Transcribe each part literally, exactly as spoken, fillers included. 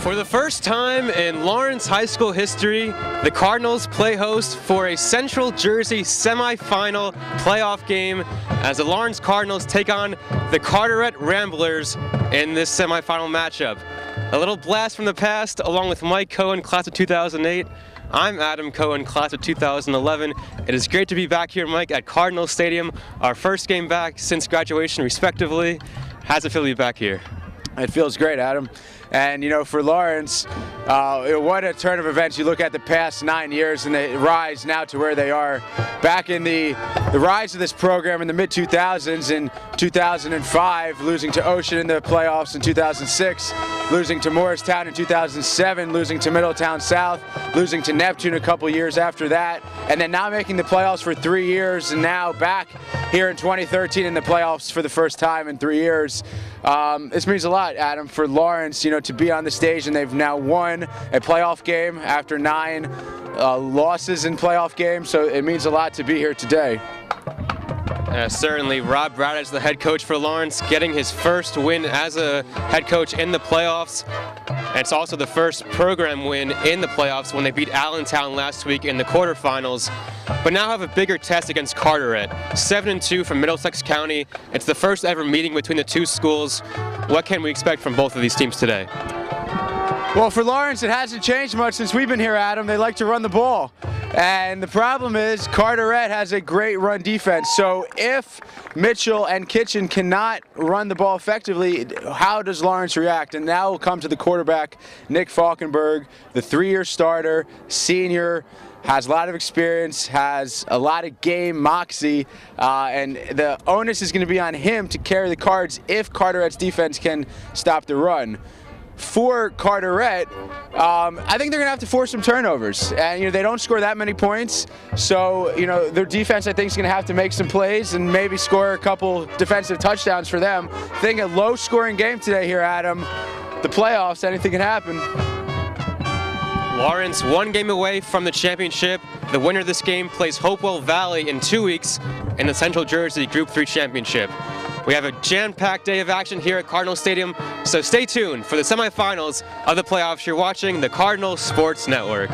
For the first time in Lawrence High School history, the Cardinals play host for a Central Jersey semifinal playoff game as the Lawrence Cardinals take on the Carteret Ramblers in this semifinal matchup. A little blast from the past, along with Mike Cohen, class of two thousand eight. I'm Adam Cohen, class of two thousand eleven. It is great to be back here, Mike, at Cardinal Stadium, our first game back since graduation, respectively. How's it feel to be back here? It feels great, Adam. And, you know, for Lawrence, uh, what a turn of events. You look at the past nine years and they rise now to where they are. Back in the, the rise of this program in the mid two thousands, in two thousand five, losing to Ocean in the playoffs in two thousand six, losing to Morristown in two thousand seven, losing to Middletown South, losing to Neptune a couple years after that, and then now making the playoffs for three years, and now back here in twenty thirteen in the playoffs for the first time in three years. Um, this means a lot, Adam, for Lawrence, you know, to be on the stage, and they've now won a playoff game after nine uh, losses in playoff games, so it means a lot to be here today. Uh, certainly, Rob Braddock, the head coach for Lawrence, getting his first win as a head coach in the playoffs. And it's also the first program win in the playoffs when they beat Allentown last week in the quarterfinals. But now have a bigger test against Carteret. seven and two from Middlesex County. It's the first ever meeting between the two schools. What can we expect from both of these teams today? Well, for Lawrence, it hasn't changed much since we've been here, Adam. They like to run the ball. And the problem is Carteret has a great run defense. So if Mitchell and Kitchen cannot run the ball effectively, how does Lawrence react? And now we'll come to the quarterback, Nick Falkenberg, the three-year starter, senior, has a lot of experience, has a lot of game moxie, uh, and the onus is going to be on him to carry the Cards if Carteret's defense can stop the run. For Carteret, um, I think they're going to have to force some turnovers, and you know they don't score that many points, so you know their defense I think is going to have to make some plays and maybe score a couple defensive touchdowns for them. I think a low-scoring game today here, Adam. The playoffs, anything can happen. Lawrence one game away from the championship. The winner of this game plays Hopewell Valley in two weeks in the Central Jersey Group three Championship. We have a jam-packed day of action here at Cardinal Stadium, so stay tuned for the semifinals of the playoffs. You're watching the Cardinal Sports Network.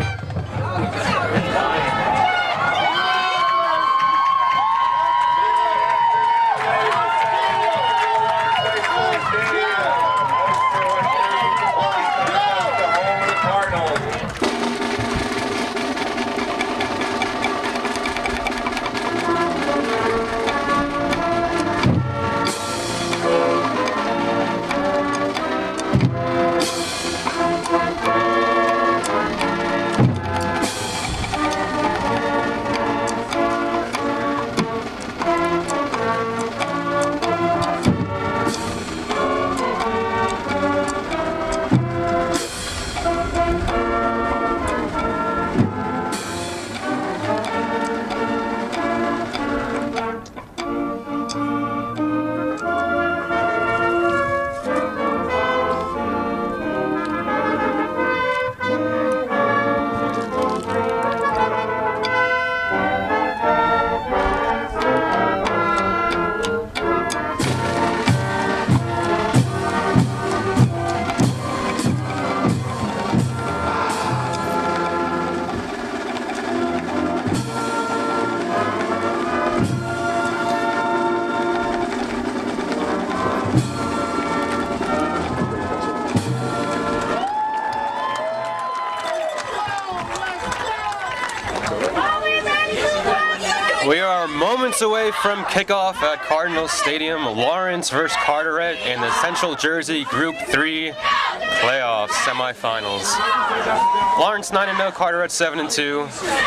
We are moments away from kickoff at Cardinal Stadium. Lawrence versus Carteret in the Central Jersey Group three playoff semifinals. Lawrence nine and oh, Carteret seven and two.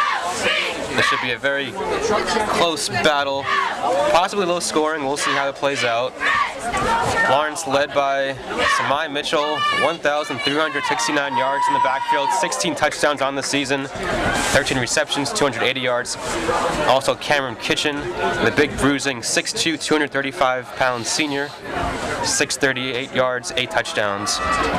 This should be a very close battle, possibly low scoring. We'll see how it plays out. Lawrence led by Samai Mitchell, one thousand three hundred sixty-nine yards in the backfield, sixteen touchdowns on the season, thirteen receptions, two hundred eighty yards. Also Cameron Kitchen, the big bruising six two, two hundred thirty-five pound senior. six thirty-eight yards, eight touchdowns.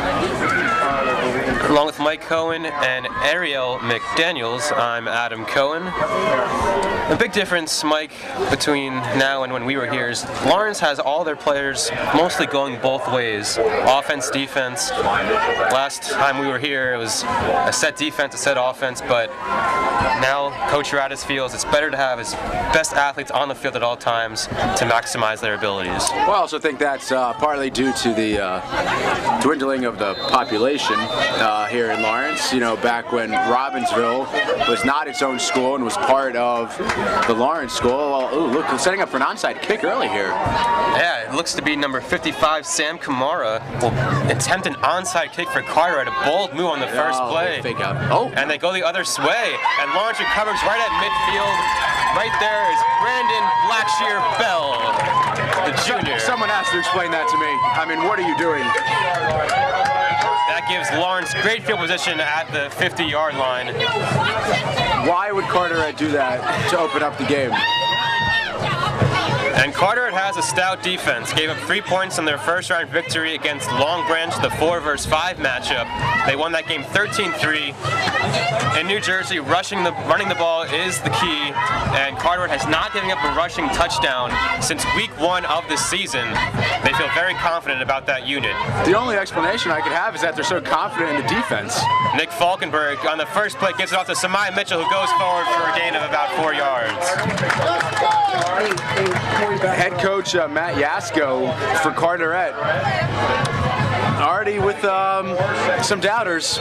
Along with Mike Cohen and Ariel McDaniels, I'm Adam Cohen. The big difference, Mike, between now and when we were here is Lawrence has all their players mostly going both ways, offense, defense. Last time we were here, it was a set defense, a set offense, but now Coach Radis feels it's better to have his best athletes on the field at all times to maximize their abilities. Well, I also think that's uh, partly due to the uh, dwindling of the population uh, here in Lawrence. You know, back when Robbinsville was not its own school and was part of the Lawrence school. Well, ooh, look, setting up for an onside kick early here. Yeah, it looks to be number fifty-five, Sam Kamara, will attempt an onside kick for Carteret. A bold move on the first oh, play. Fake out. Oh. And they go the other way. And Lawrence recovers right at midfield. Right there is Brandon Blackshear Bell, the junior. Someone has to explain that to me. I mean, what are you doing? That gives Lawrence great field position at the fifty-yard line. Why would Carteret do that to open up the game? And Carteret has a stout defense. Gave up three points in their first round victory against Long Branch, the four versus five matchup. They won that game thirteen three. In New Jersey, rushing the running the ball is the key, and Carteret has not given up a rushing touchdown since week one of the season. They feel very confident about that unit. The only explanation I could have is that they're so confident in the defense. Nick Falkenberg on the first play gives it off to Samai Mitchell, who goes forward for a gain of about four yards. Head coach uh, Matt Yasko for Carteret, already with um, some doubters.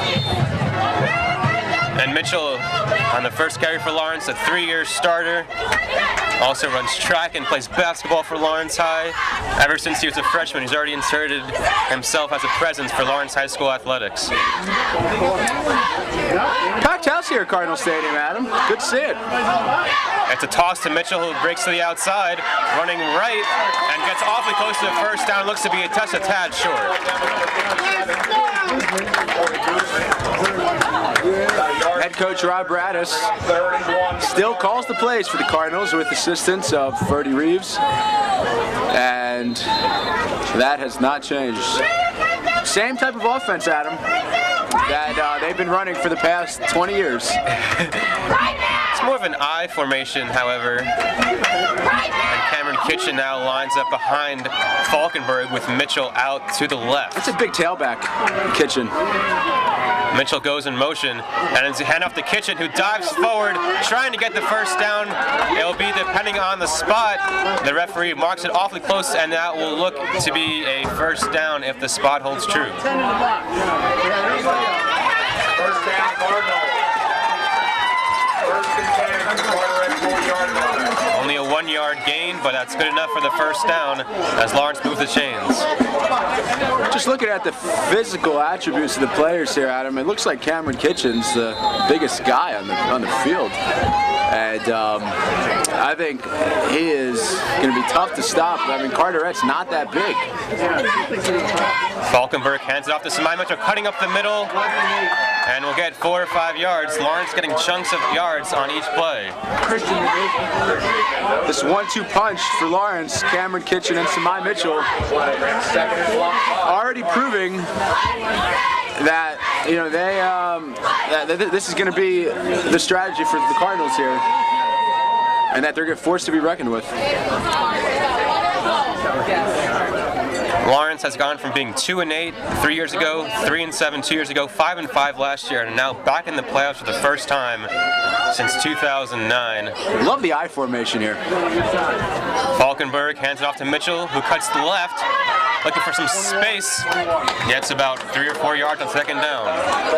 And Mitchell on the first carry for Lawrence, a three-year starter. Also runs track and plays basketball for Lawrence High. Ever since he was a freshman, he's already inserted himself as a presence for Lawrence High School athletics. Packed house here at Cardinal Stadium, Adam. Good to see it. It's a toss to Mitchell, who breaks to the outside, running right, and gets awfully close to the first down. Looks to be just a tad short. Head coach Rob Radis still calls the plays for the Cardinals with assistance of Ferdy Reeves, and that has not changed. Same type of offense, Adam, that uh, they've been running for the past twenty years. It's more of an I formation, however. And Cameron Kitchen now lines up behind Falkenberg with Mitchell out to the left. It's a big tailback, Kitchen. Mitchell goes in motion, and it's a handoff to Kitchen, who dives forward, trying to get the first down. It'll be depending on the spot. The referee marks it awfully close, and that will look to be a first down if the spot holds true. First down, Cardinals. First and ten, Carteret, four-yard line. Only a one-yard gain, but that's good enough for the first down as Lawrence moves the chains. Just looking at the physical attributes of the players here, Adam, it looks like Cameron Kitchen's the biggest guy on the on the field, and um, I think he is going to be tough to stop. I mean, Carteret's not that big. Falkenberg hands it off to Samai Mitchell, cutting up the middle, and we'll get four or five yards. Lawrence getting chunks of yards on each play. This one two punch for Lawrence, Cameron Kitchen and Samai Mitchell, already proving that, you know, they um, that this is going to be the strategy for the Cardinals here, and that they're going to force to be reckoned with. Lawrence has gone from being two and eight three years ago, three and seven two years ago, five and five last year, and now back in the playoffs for the first time since two thousand nine. Love the I formation here. Falkenberg hands it off to Mitchell, who cuts to the left, looking for some space. Gets about three or four yards on second down.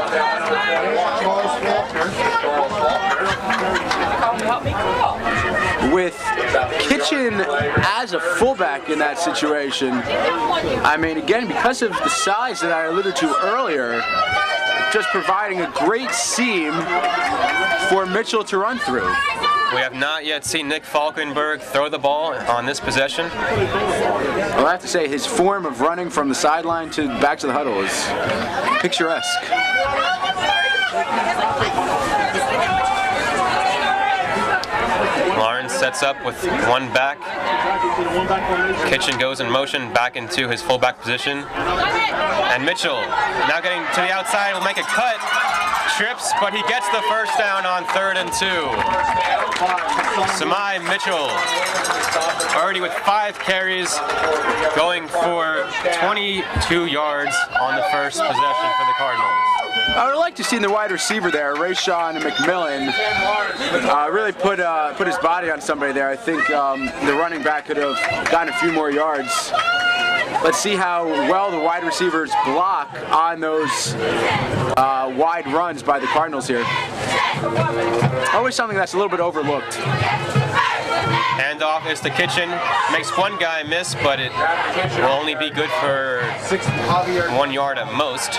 With Kitchen as a fullback in that situation, I mean, again, because of the size that I alluded to earlier, just providing a great seam for Mitchell to run through. We have not yet seen Nick Falkenberg throw the ball on this possession. Well, I have to say, his form of running from the sideline to back to the huddle is picturesque. Lawrence sets up with one back. Kitchen goes in motion back into his fullback position. And Mitchell, now getting to the outside, will make a cut. Trips, but he gets the first down on third and two. Samai Mitchell, already with five carries, going for twenty-two yards on the first possession for the Cardinals. I would like to see the wide receiver there, Rayshawn McMillan, uh, really put uh, put his body on somebody there. I think um, the running back could have gotten a few more yards. Let's see how well the wide receivers block on those uh, wide runs by the Cardinals here. Always something that's a little bit overlooked. Handoff is to Kitchen. Makes one guy miss, but it will only be good for one yard at most.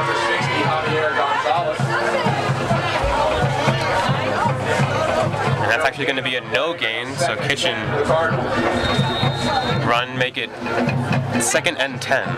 And that's actually going to be a no gain, so Kitchen run, make it second and ten.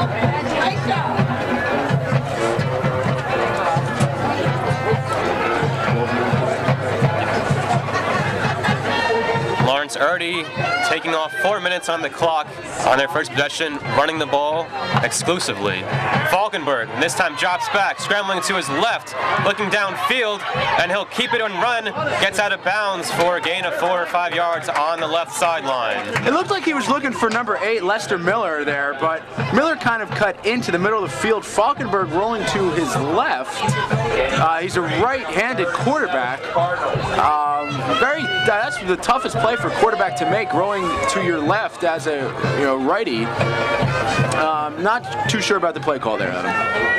Lawrence already taking off four minutes on the clock on their first possession, running the ball exclusively. Falkenberg, this time drops back, scrambling to his left, looking downfield, and he'll keep it and run, gets out of bounds for a gain of four or five yards on the left sideline. It looked like he was looking for number eight, Lester Miller there, but Miller kind of cut into the middle of the field. Falkenberg rolling to his left. Uh, he's a right-handed quarterback. Um, very, that's the toughest play for a quarterback to make, rolling to your left as a you know righty. Um, not too sure about the play call there, Adam.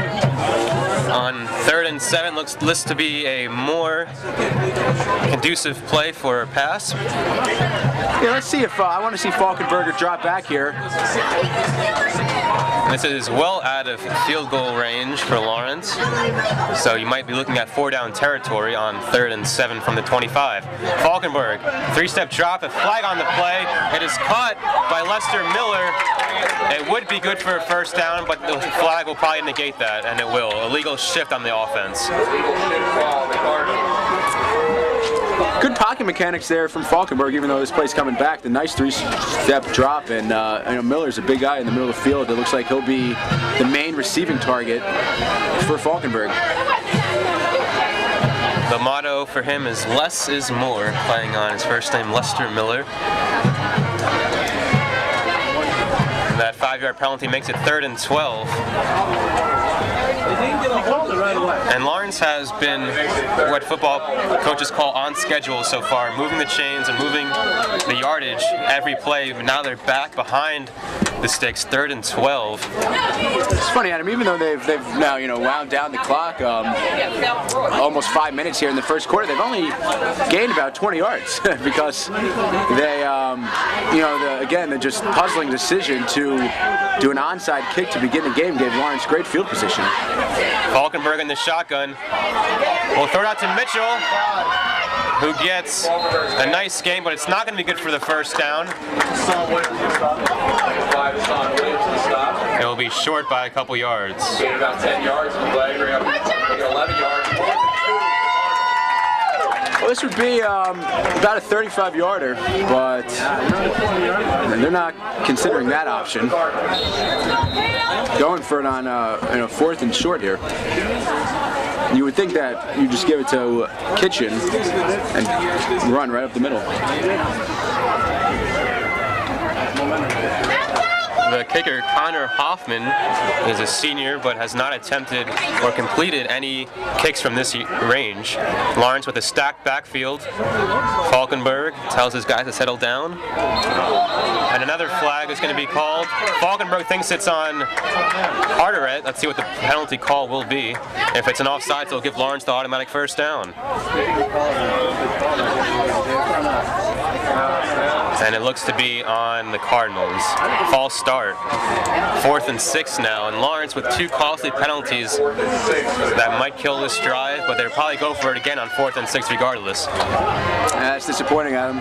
On third and seven, looks lists to be a more conducive play for a pass. Yeah, let's see if uh, I want to see Falkenberger drop back here. This is well out of field goal range for Lawrence, so you might be looking at four down territory on third and seven from the twenty-five. Falkenberg, three-step drop, a flag on the play. It is caught by Lester Miller. It would be good for a first down, but the flag will probably negate that, and it will. Illegal shift on the offense. Good pocket mechanics there from Falkenberg, even though this play's coming back. The nice three-step drop, and uh, you know, Miller's a big guy in the middle of the field. It looks like he'll be the main receiving target for Falkenberg. The motto for him is less is more, playing on his first name, Lester Miller. That five-yard penalty makes it third and twelve. And Lawrence has been what football coaches call on schedule so far, moving the chains and moving the yardage every play. But now they're back behind the sticks, third and twelve. It's funny, Adam, even though they've, they've now, you know, wound down the clock, um, almost five minutes here in the first quarter, they've only gained about twenty yards because they, um, you know, the, again, the just puzzling decision to do an onside kick to begin the game gave Lawrence great field position. Falkenberg in the shotgun. We'll throw it out to Mitchell, who gets a nice gain, but it's not going to be good for the first down. It will be short by a couple yards. About ten yards in the play, eleven yards. Well, this would be um, about a thirty-five yarder, but they're not considering that option. Going for it on uh, you know, fourth and short here. You would think that you just give it to Kitchen and run right up the middle. The kicker, Connor Hoffman, is a senior but has not attempted or completed any kicks from this range. Lawrence with a stacked backfield. Falkenberg tells his guys to settle down. And another flag is going to be called. Falkenberg thinks it's on Carteret. Let's see what the penalty call will be. If it's an offside, it'll give Lawrence the automatic first down. And it looks to be on the Cardinals. False start. Fourth and six now, and Lawrence with two costly penalties that might kill this drive, but they'll probably go for it again on fourth and six regardless. That's disappointing, Adam.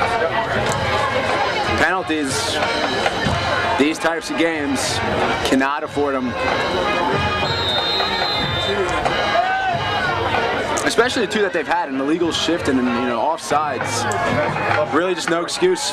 Penalties, these types of games, cannot afford them. especially the two that they've had, an illegal shift and, you know, offsides. Really just no excuse.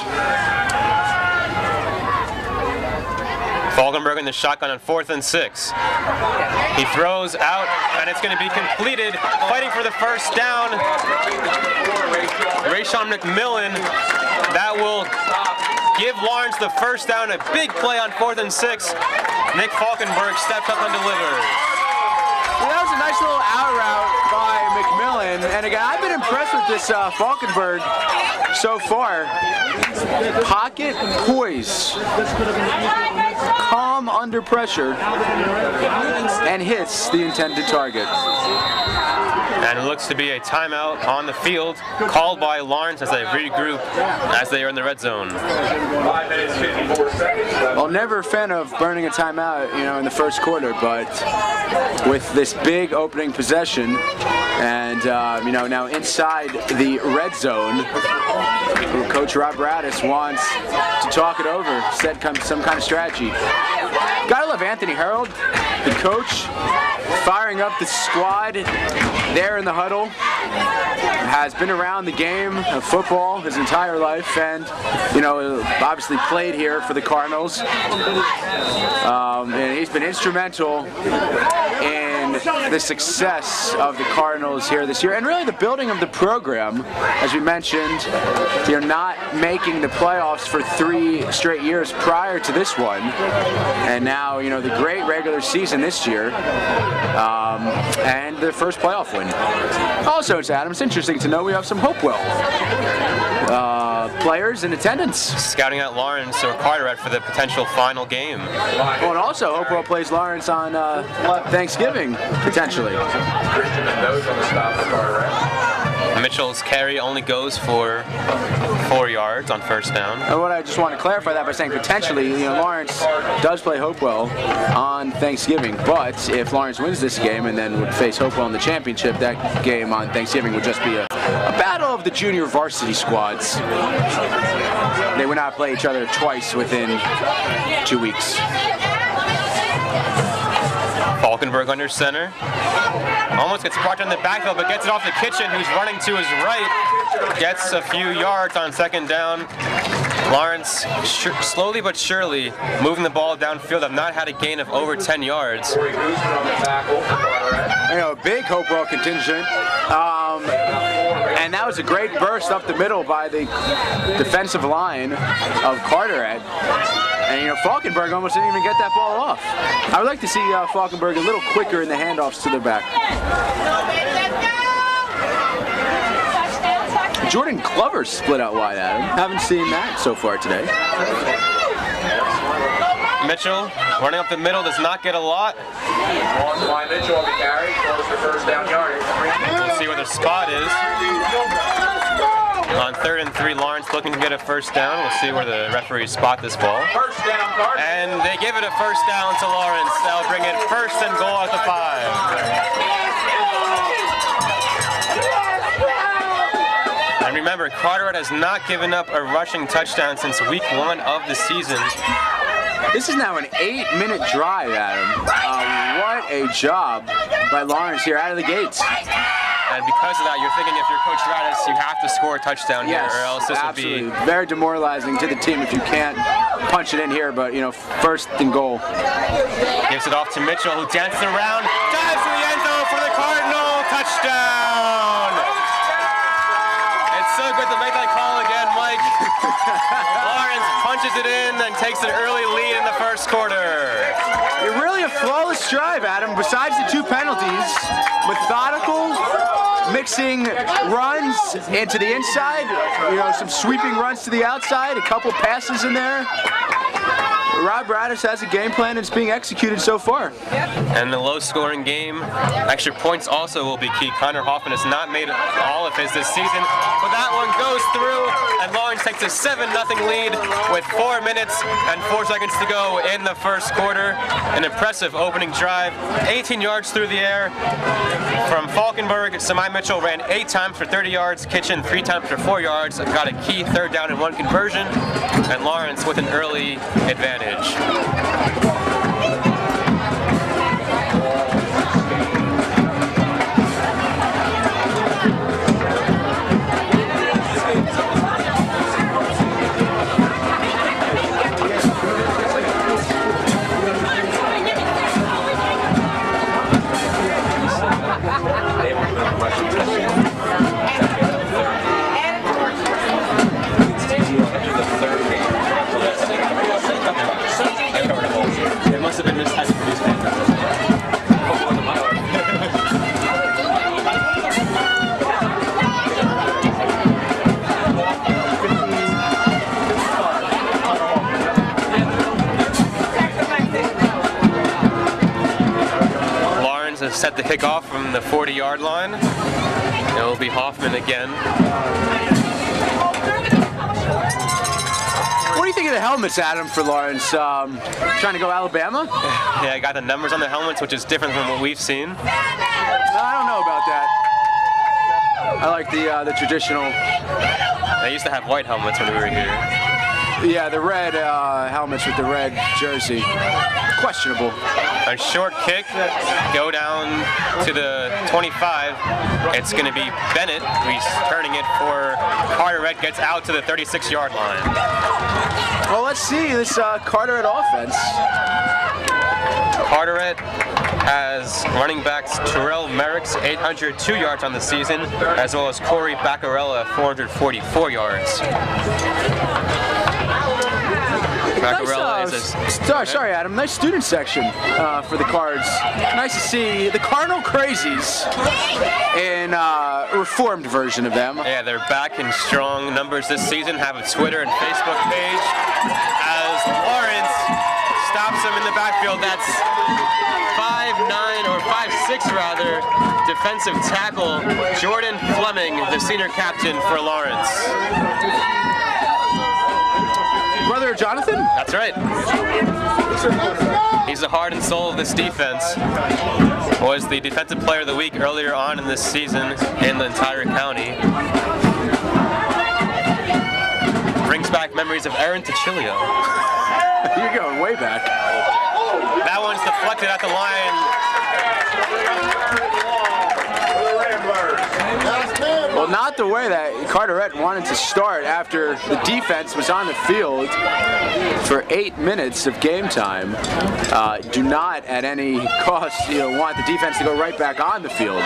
Falkenberg in the shotgun on fourth and six. He throws out, and it's going to be completed. Fighting for the first down. Rayshawn McMillan. That will give Lawrence the first down. A big play on fourth and six. Nick Falkenberg steps up and delivers. Well, that was a nice little out route by McMillan, and again, I've been impressed with this uh, Falkenberg so far. Pocket poise, calm under pressure, and hits the intended target. And it looks to be a timeout on the field called by Lawrence as they regroup as they are in the red zone. Five minutes, fifty-four seconds. Well, never a fan of burning a timeout, you know, in the first quarter, but with this big opening possession, and uh, you know, now inside the red zone, Coach Rob Radis wants to talk it over, set some kind of strategy. Gotta love Anthony Harold, the coach, firing up the squad there in the huddle. Has been around the game of football his entire life, and you know, obviously played here for the Cardinals. Um, and he's been instrumental in the success of the Cardinals here this year, and really the building of the program. As we mentioned, they're not making the playoffs for three straight years prior to this one, and now, you know, the great regular season this year, um, and their first playoff win. Also, it's Adam, it's interesting to know we have some Hopewell uh, players in attendance. Scouting out Lawrence or Carteret for the potential final game. Well, and also Hopewell plays Lawrence on uh, Thanksgiving, potentially. Mitchell's carry only goes for four yards on first down. And what I just want to clarify that by saying potentially, you know, Lawrence does play Hopewell on Thanksgiving, but if Lawrence wins this game and then would face Hopewell in the championship, that game on Thanksgiving would just be a, a battle of the junior varsity squads. They would not play each other twice within two weeks. Falkenberg under center. Almost gets brought down the backfield, but gets it off the Kitchen, who's running to his right. Gets a few yards on second down. Lawrence, slowly but surely, moving the ball downfield. Have not had a gain of over ten yards. You know, big Hopewell contingent. Um, and that was a great burst up the middle by the defensive line of Carteret. And, you know, Falkenberg almost didn't even get that ball off. I would like to see uh, Falkenberg a little quicker in the handoffs to the back. Jordan Glover split out wide, Adam. Haven't seen that so far today. Mitchell running up the middle, does not get a lot. By Mitchell on the carry, close to first down yardage. We'll see where the spot is. On third and three, Lawrence looking to get a first down. We'll see where the referees spot this ball. First down, Carter. And they give it a first down to Lawrence. That'll bring it first and goal at the five. And remember, Carteret has not given up a rushing touchdown since week one of the season. This is now an eight-minute drive, Adam. Uh, what a job by Lawrence here out of the gates. And because of that, you're thinking if you're Coach Radis, you have to score a touchdown yes, here, or else this absolutely. will be very demoralizing to the team if you can't punch it in here. But, you know, first and goal. Gives it off to Mitchell, who dances around, dives to the end zone for the Cardinal touchdown. It's so good to make that call again, Mike. Lawrence punches it in and takes an early lead in the first quarter. It really a flawless drive, Adam. Besides the two penalties, methodical, mixing runs into the inside, you know, some sweeping runs to the outside, a couple passes in there. Rob Radis has a game plan and it's being executed so far. And the low-scoring game, extra points also will be key. Connor Hoffman has not made all of his this season, but that one goes through, and Lawrence takes a seven nothing lead with four minutes and four seconds to go in the first quarter. An impressive opening drive, eighteen yards through the air from Falkenberg. Samai Mitchell ran eight times for thirty yards, Kitchen three times for four yards, got a key third down and one conversion, and Lawrence with an early advantage. to set the kickoff from the forty-yard line. It will be Hoffman again. What do you think of the helmets, Adam, for Lawrence? Um, trying to go Alabama? Yeah, I got the numbers on the helmets, which is different from what we've seen. I don't know about that. I like the uh, the traditional. They used to have white helmets when we were here. Yeah, the red uh, helmets with the red jersey. Questionable. A short kick, go down to the twenty-five. It's going to be Bennett returning it for Carteret, gets out to the thirty-six-yard line. Well, let's see this uh, Carteret offense. Carteret has running backs Terrell Merrick's eight hundred two yards on the season, as well as Corey Baccarella, four hundred forty-four yards. Baccarella nice, is uh, a... Sorry, sorry, Adam. Nice student section uh, for the Cards. Nice to see the Cardinal Crazies in uh, a reformed version of them. Yeah, they're back in strong numbers this season, have a Twitter and Facebook page. As Lawrence stops him in the backfield, that's five nine or five six rather, defensive tackle Jordan Fleming, the senior captain for Lawrence. Brother Jonathan? That's right. He's the heart and soul of this defense. Was the defensive player of the week earlier on in this season in the entire county. Brings back memories of Aaron Ticilio. You're going way back. That one's deflected at the line. Well, not the way that Carteret wanted to start after the defense was on the field for eight minutes of game time. Uh, do not, at any cost, you know, want the defense to go right back on the field.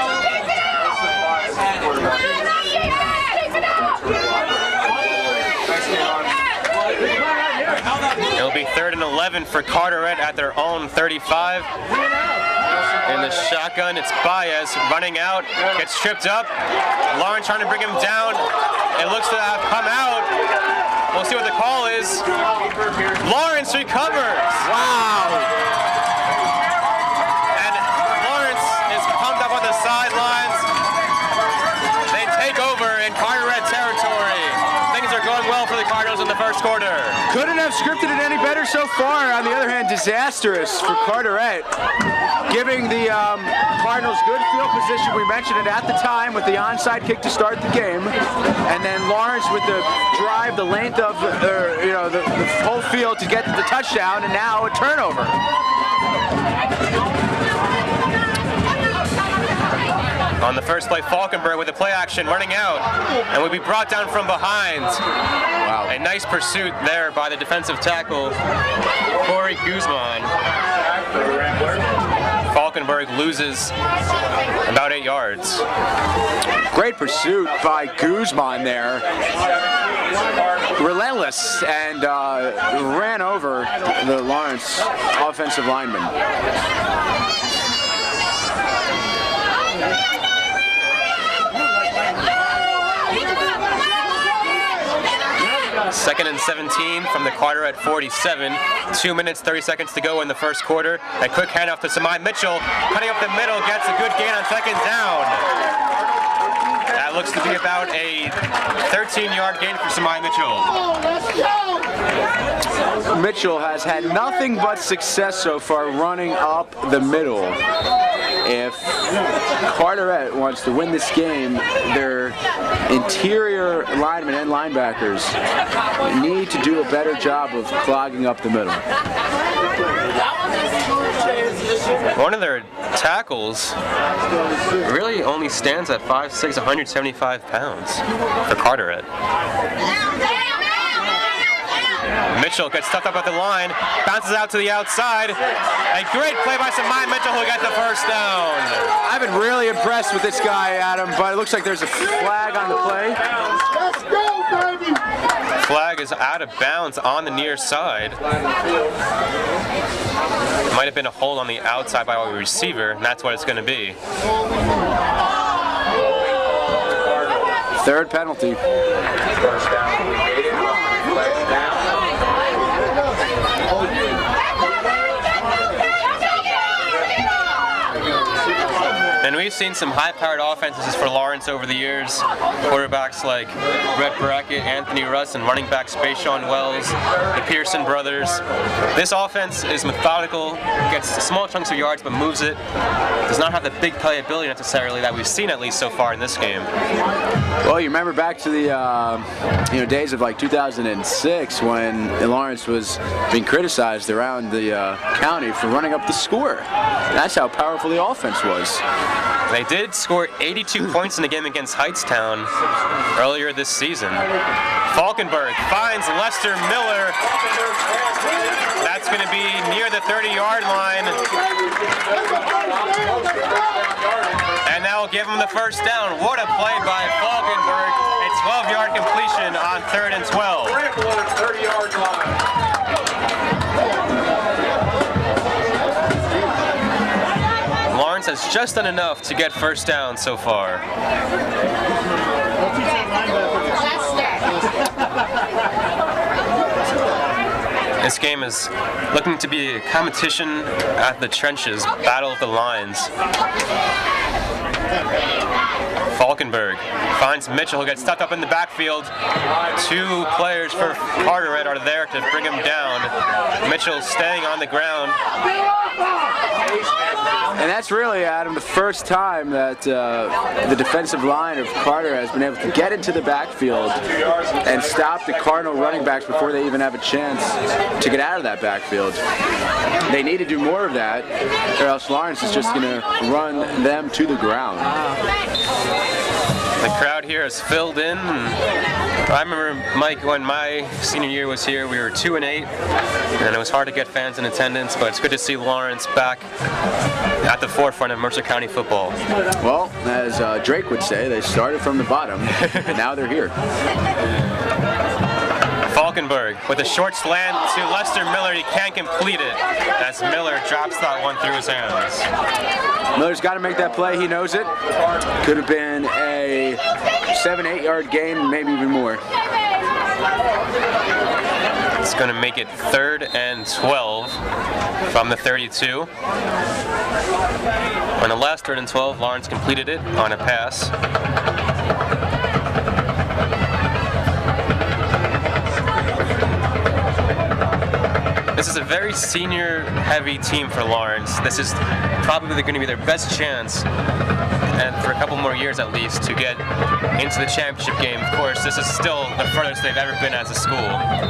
It'll be third and eleven for Carteret at their own thirty-five. In the shotgun, it's Baez running out, gets tripped up. Lawrence trying to bring him down. It looks to have come out. We'll see what the call is. Lawrence recovers. Wow. And Lawrence is pumped up on the sidelines. They take over in Carteret territory. Things are going well for the Cardinals in the first quarter. Couldn't have scripted it any better so far. On the other hand, disastrous for Carteret. Giving the um, Cardinals good field position. We mentioned it at the time with the onside kick to start the game, and then Lawrence with the drive, the length of uh, you know the, the whole field to get the touchdown, and now a turnover. On the first play, Falkenberg with a play action running out, and will be brought down from behind. Wow. A nice pursuit there by the defensive tackle, Corey Guzman. Falkenberg loses about eight yards. Great pursuit by Guzman there. Relentless, and uh, ran over the Lawrence offensive lineman. Second and seventeen from the Carteret forty-seven. Two minutes, thirty seconds to go in the first quarter. A quick handoff to Samai Mitchell. Cutting up the middle, gets a good gain on second down. That looks to be about a thirteen-yard gain for Samai Mitchell. Mitchell has had nothing but success so far running up the middle. If Carteret wants to win this game, their interior linemen and linebackers need to do a better job of clogging up the middle. One of their tackles really only stands at five six, one hundred seventy-five pounds for Carteret. Mitchell gets stuffed up at the line, bounces out to the outside. A great play by Samai Mitchell who got the first down. I've been really impressed with this guy, Adam, but it looks like there's a flag on the play. Let's go, baby! Flag is out of bounds on the near side. Might have been a hold on the outside by our receiver, and that's what it's going to be. Third penalty. First down. First down. And we've seen some high-powered offenses for Lawrence over the years. Quarterbacks like Brett Brackett, Anthony Russ, and running back Spaceon Wells, the Pearson brothers. This offense is methodical, gets small chunks of yards but moves it. Does not have the big playability necessarily that we've seen at least so far in this game. Well, you remember back to the uh, you know days of like two thousand six when Lawrence was being criticized around the uh, county for running up the score. That's how powerful the offense was. They did score eighty-two points in the game against Heightstown earlier this season. Falkenberg finds Lester Miller. That's going to be near the thirty-yard line. And that will give him the first down. What a play by Falkenberg. A twelve-yard completion on third and twelve. thirty-yard line. Lawrence has just done enough to get first down so far. This game is looking to be a competition at the trenches, battle of the lines. Falkenberg finds Mitchell, who gets stuck up in the backfield. Two players for Carteret are there to bring him down. Mitchell staying on the ground. And that's really, Adam, the first time that uh, the defensive line of Carteret has been able to get into the backfield and stop the Cardinal running backs before they even have a chance to get out of that backfield. They need to do more of that, or else Lawrence is just going to run them to the ground. The crowd here is filled in. I remember, Mike, when my senior year was here, we were two and eight, and it was hard to get fans in attendance, but it's good to see Lawrence back at the forefront of Mercer County football. Well, as uh, Drake would say, they started from the bottom, and now they're here. Falkenberg with a short slant to Lester Miller. He can't complete it as Miller drops that one through his hands. Miller's got to make that play. He knows it. Could have been a seven, eight yard gain, maybe even more. It's going to make it third and twelve from the thirty-two. On the last third and twelve, Lawrence completed it on a pass. This is a very senior-heavy team for Lawrence. This is probably going to be their best chance, and for a couple more years at least, to get into the championship game. Of course, this is still the furthest they've ever been as a school.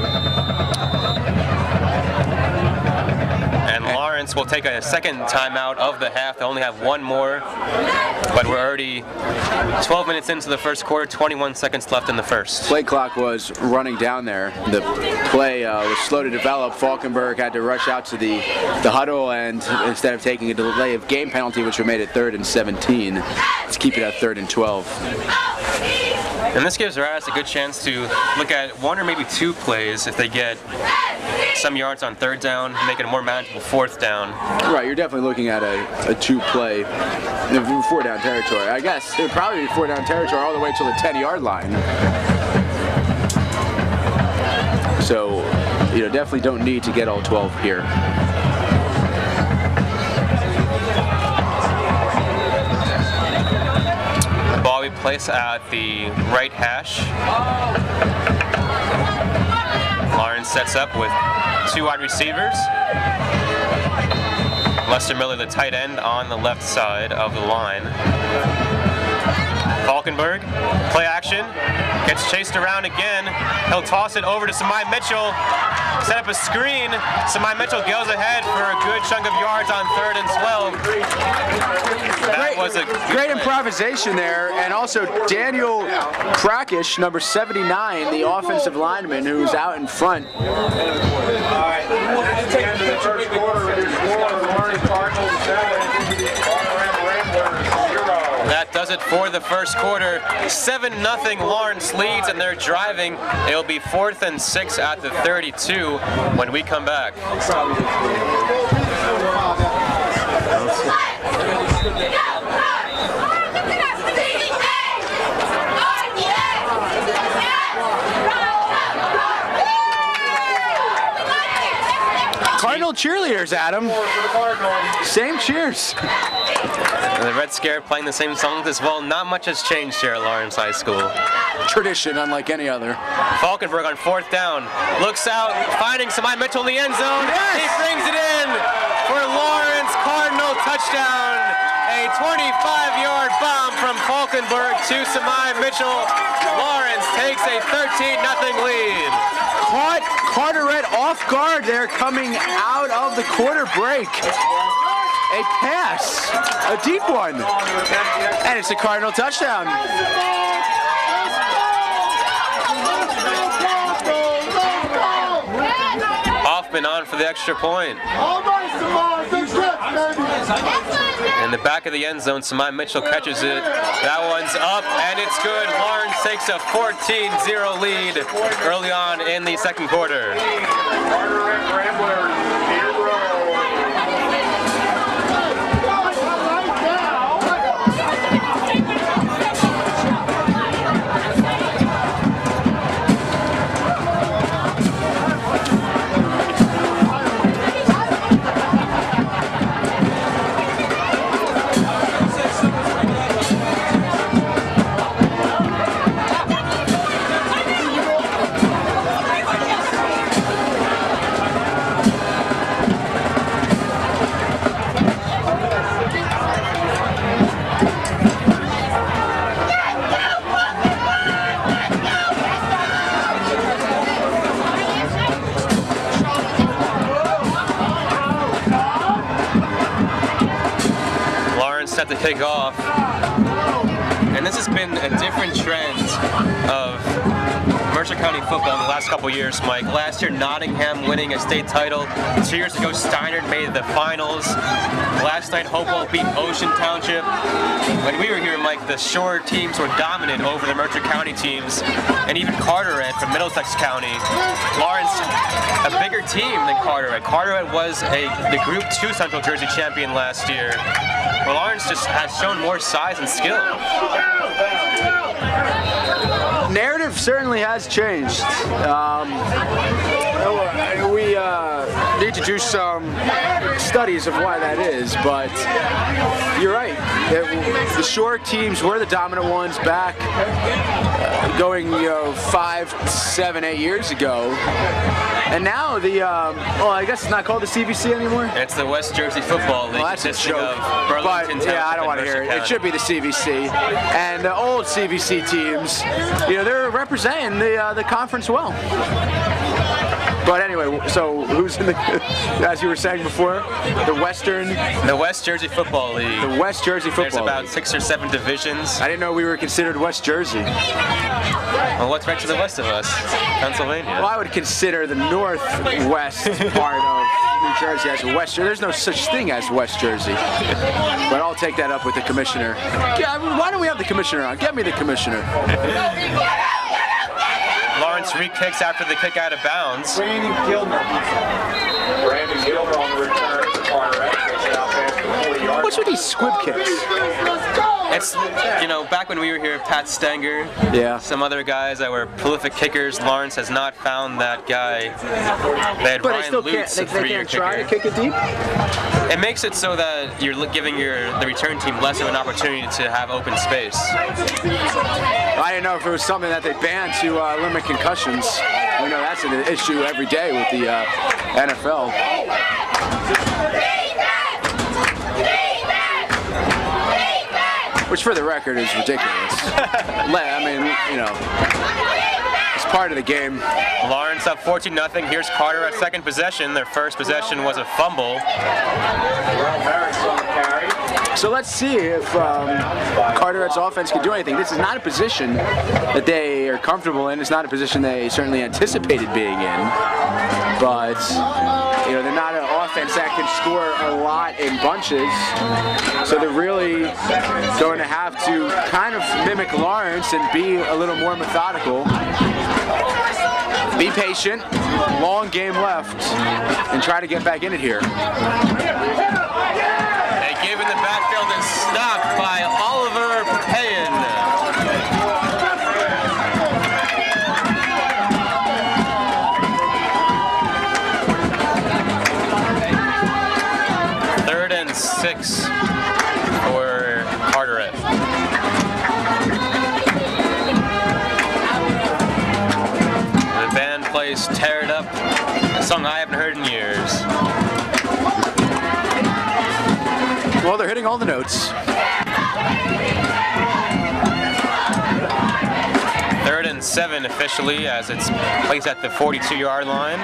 And Lawrence will take a second timeout of the half. They only have one more, but we're already twelve minutes into the first quarter, twenty-one seconds left in the first. Play clock was running down there. The play uh, was slow to develop. Falkenberg had to rush out to the, the huddle, and instead of taking a delay of game penalty, which would made it third and seventeen, let's keep it at third and twelve. And this gives Radis a good chance to look at one or maybe two plays if they get some yards on third down, make it a more manageable fourth down. Right, you're definitely looking at a, a two-play, four down territory. I guess it would probably be four down territory all the way to the ten yard line. So, you know, definitely don't need to get all twelve here. The ball we place at the right hash. Lawrence sets up with two wide receivers. Lester Miller, the tight end, on the left side of the line. Falkenberg, play action, gets chased around again. He'll toss it over to Samai Mitchell, set up a screen. Samai Mitchell goes ahead for a good chunk of yards on third and twelve. That Great, was a great improvisation there, and also Daniel Krakish, number seventy-nine, the offensive lineman who's out in front. All right, at the end of the first quarter, it is score Lawrence Cardinals seven, Ramblers zero. That does it for the first quarter. seven nothing Lawrence leads, and they're driving. It'll be fourth and six at the thirty-two when we come back. Cardinal cheerleaders, Adam. Same cheers. The Red Scare playing the same songs as well. Not much has changed here at Lawrence High School. Tradition, unlike any other. Falkenberg on fourth down. Looks out, finding Samai Mitchell in the end zone. Yes! He brings it in for Lawrence. Cardinal touchdown. A twenty-five yard bomb from Falkenberg to Samai Mitchell. Lawrence takes a thirteen nothing lead. Caught Carteret off guard there coming out of the quarter break. A pass, a deep one, and it's a Cardinal touchdown. Hoffman on for the extra point. In the back of the end zone, Samai Mitchell catches it. That one's up, and it's good. Lawrence takes a fourteen zero lead early on in the second quarter. Carteret Ramblers, zero. Set to kick off, and this has been a different trend of Mercer County football in the last couple years, Mike. Last year, Nottingham winning a state title. Two years ago, Steiner made the finals. Last night, Hopewell beat Ocean Township. When we were here, Mike, the Shore teams were dominant over the Mercer County teams, and even Carteret from Middlesex County. Lawrence, a bigger team than Carteret. Carteret was a the Group two Central Jersey champion last year. Well, Lawrence just has shown more size and skill. Narrative certainly has changed. Um, we uh, need to do some studies of why that is, but you're right. It, the Shore teams were the dominant ones back uh, going, you know, five, seven, eight years ago. And now the, um, well, I guess it's not called the C V C anymore? It's the West Jersey Football League. Well, that's a joke. Of Burlington, but, yeah, I don't want to hear it. It should be the C V C. And the old C V C teams, you know, they're representing the, uh, the conference well. But anyway, so who's in the, as you were saying before, the Western? The West Jersey Football League. The West Jersey Football League. There's about six or seven divisions. I didn't know we were considered West Jersey. Well, what's right to the west of us? Pennsylvania. Well, I would consider the northwest part of New Jersey as West Jersey. There's no such thing as West Jersey. But I'll take that up with the commissioner. Yeah, why don't we have the commissioner on? Get me the commissioner. Lawrence re-kicks after the kick out of bounds. Brandon Gilmer. Brandon Gilmer on the return to Carteret. Takes it out past the forty yard. What's with these squib kicks? It's, you know, back when we were here, Pat Stenger, yeah, some other guys that were prolific kickers. Lawrence has not found that guy. They had but Ryan they still Lutz, can't, a they, they can't try to kick it deep? It makes it so that you're giving your the return team less of an opportunity to have open space. I didn't know if it was something that they banned to uh, limit concussions. We know that's an issue every day with the uh, N F L. Which, for the record, is ridiculous. I mean, you know, it's part of the game. Lawrence up fourteen nothing. Here's Carteret at second possession. Their first possession was a fumble. So let's see if um, Carteret's offense can do anything. This is not a position that they are comfortable in. It's not a position they certainly anticipated being in. But, you know, they're not an offense that can score a lot in bunches. So they're really going to have to kind of mimic Lawrence and be a little more methodical. Be patient, long game left, and try to get back in it here. They give in the backfield and stopped by Oliver Payen. six for Carteret. The band plays Tear It Up, a song I haven't heard in years. Well, they're hitting all the notes. Third and seven officially as it's placed at the forty-two yard line.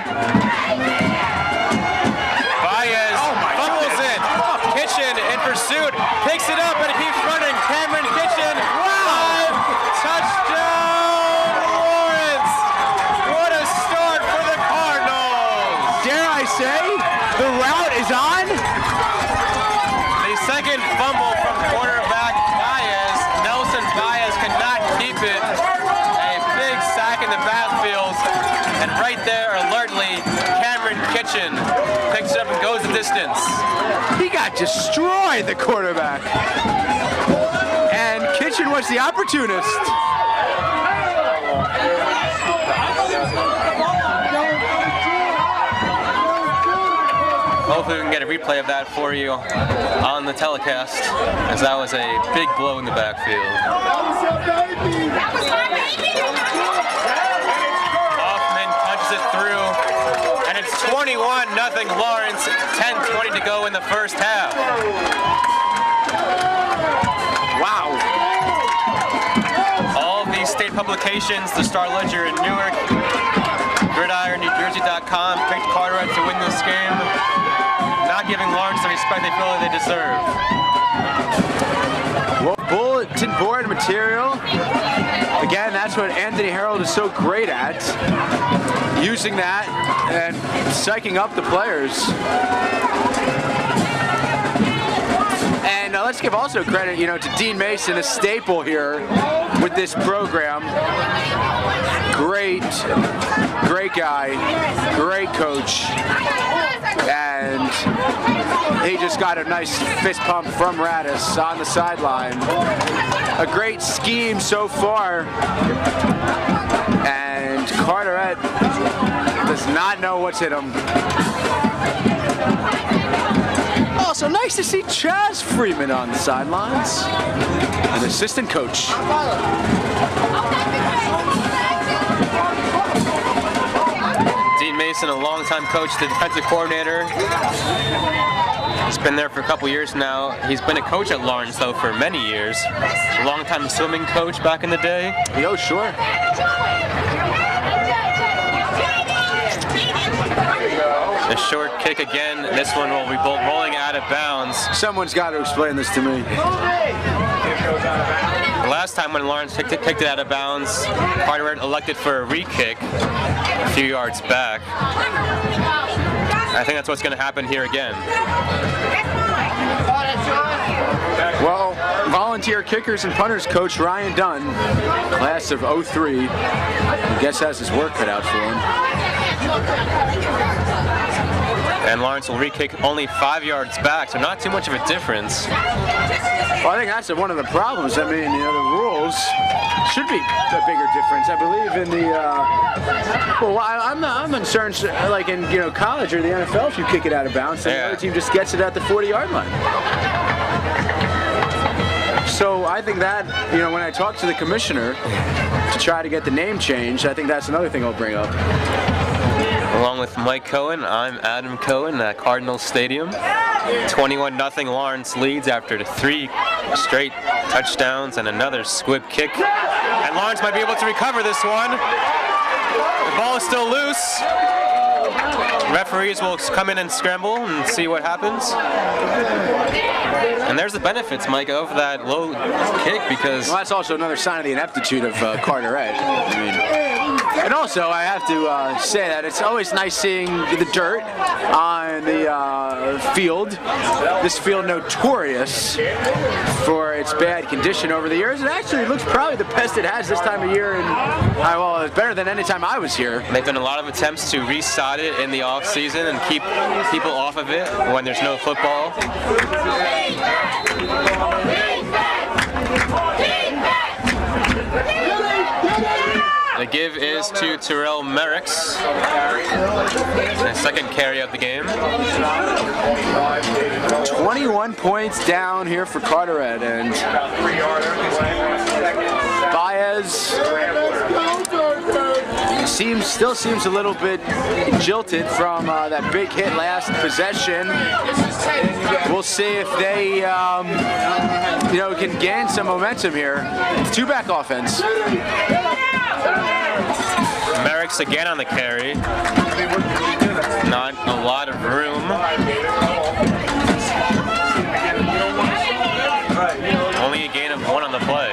Baez Oh my fumbles goodness. it. Kitchen in pursuit, picks it up and it keeps running. Cameron Kitchen, five, touchdown Lawrence. What a start for the Cardinals. Dare I say, the route is on? The second fumble from quarterback Baez. Nelson Baez could not keep it. A big sack in the backfield. And right there, alertly, Cameron Kitchen picks it up and goes the distance. He got destroyed, the quarterback. And Kitchen was the opportunist. Hopefully we can get a replay of that for you on the telecast, as that was a big blow in the backfield. Hoffman punches it through, and it's twenty-one nothing Lawrence, ten twenty to go in the first half. Wow. All of these state publications, the Star Ledger in Newark, Gridiron New Jersey dot com, picked Carteret to win this game, not giving Lawrence the respect they feel they deserve. Well, bulletin board material. Again, that's what Anthony Harold is so great at. Using that and psyching up the players. And uh, let's give also credit, you know, to Dean Mason, a staple here with this program. Great, great guy, great coach. And he just got a nice fist pump from Radis on the sideline. A great scheme so far. And Carteret does not know what's hit him. Also, nice to see Chaz Freeman on the sidelines. An assistant coach. Dean Mason, a longtime coach, the defensive coordinator. He's been there for a couple years now. He's been a coach at Lawrence, though, for many years. A longtime swimming coach back in the day. Oh, sure. A short kick again. This one will be rolling out of bounds. Someone's got to explain this to me. The last time when Lawrence kicked it, kicked it out of bounds, Carteret elected for a re-kick a few yards back. I think that's what's going to happen here again. Well, volunteer kickers and punters coach Ryan Dunn, class of oh three, I guess has his work cut out for him. And Lawrence will re-kick only five yards back, so not too much of a difference. Well, I think that's one of the problems. I mean, you know, the rules should be a bigger difference. I believe in the, uh, well, I, I'm not, I'm concerned, like in, you know, college or the N F L, if you kick it out of bounds, then Yeah. the other team just gets it at the forty yard line. So I think that, you know, when I talk to the commissioner to try to get the name changed, I think that's another thing I'll bring up. Along with Mike Cohen, I'm Adam Cohen at Cardinal Stadium. twenty-one nothing Lawrence leads after the three straight touchdowns and another squib kick. And Lawrence might be able to recover this one. The ball is still loose. Referees will come in and scramble and see what happens. And there's the benefits, Mike, of that low kick, because Well, that's also another sign of the ineptitude of uh, Carteret. I mean, and also, I have to uh, say that it's always nice seeing the dirt on the uh, field. This field notorious for its bad condition over the years. It actually looks probably the best it has this time of year, and uh, well, it's better than any time I was here. they've done a lot of attempts to resod it in the off season and keep people off of it when there's no football. The give is is to Terrell Merricks, the second carry of the game. twenty-one points down here for Carteret, and Baez seems still seems a little bit jilted from uh, that big hit last possession. We'll see if they um, you know, can gain some momentum here. Two-back offense. Merricks again on the carry. Not a lot of room. Only a gain of one on the play.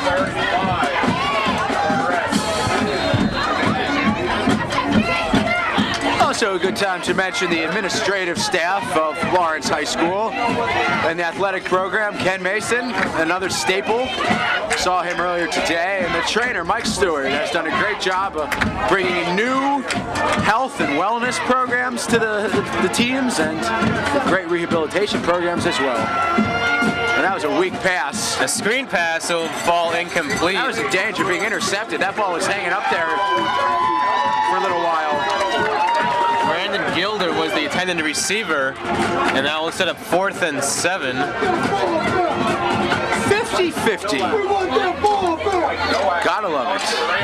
Also a good time to mention the administrative staff of Lawrence High School and the athletic program. Ken Mason, another staple. Saw him earlier today. And the trainer, Mike Stewart, has done a great job of bringing new health and wellness programs to the, the, the teams, and great rehabilitation programs as well. And that was a weak pass. A screen pass will fall incomplete. That was a danger being intercepted. That ball was hanging up there for a little while. Brandon Gilder was the intended receiver, and now we'll set up fourth and seven. fifty fifty. Gotta love it.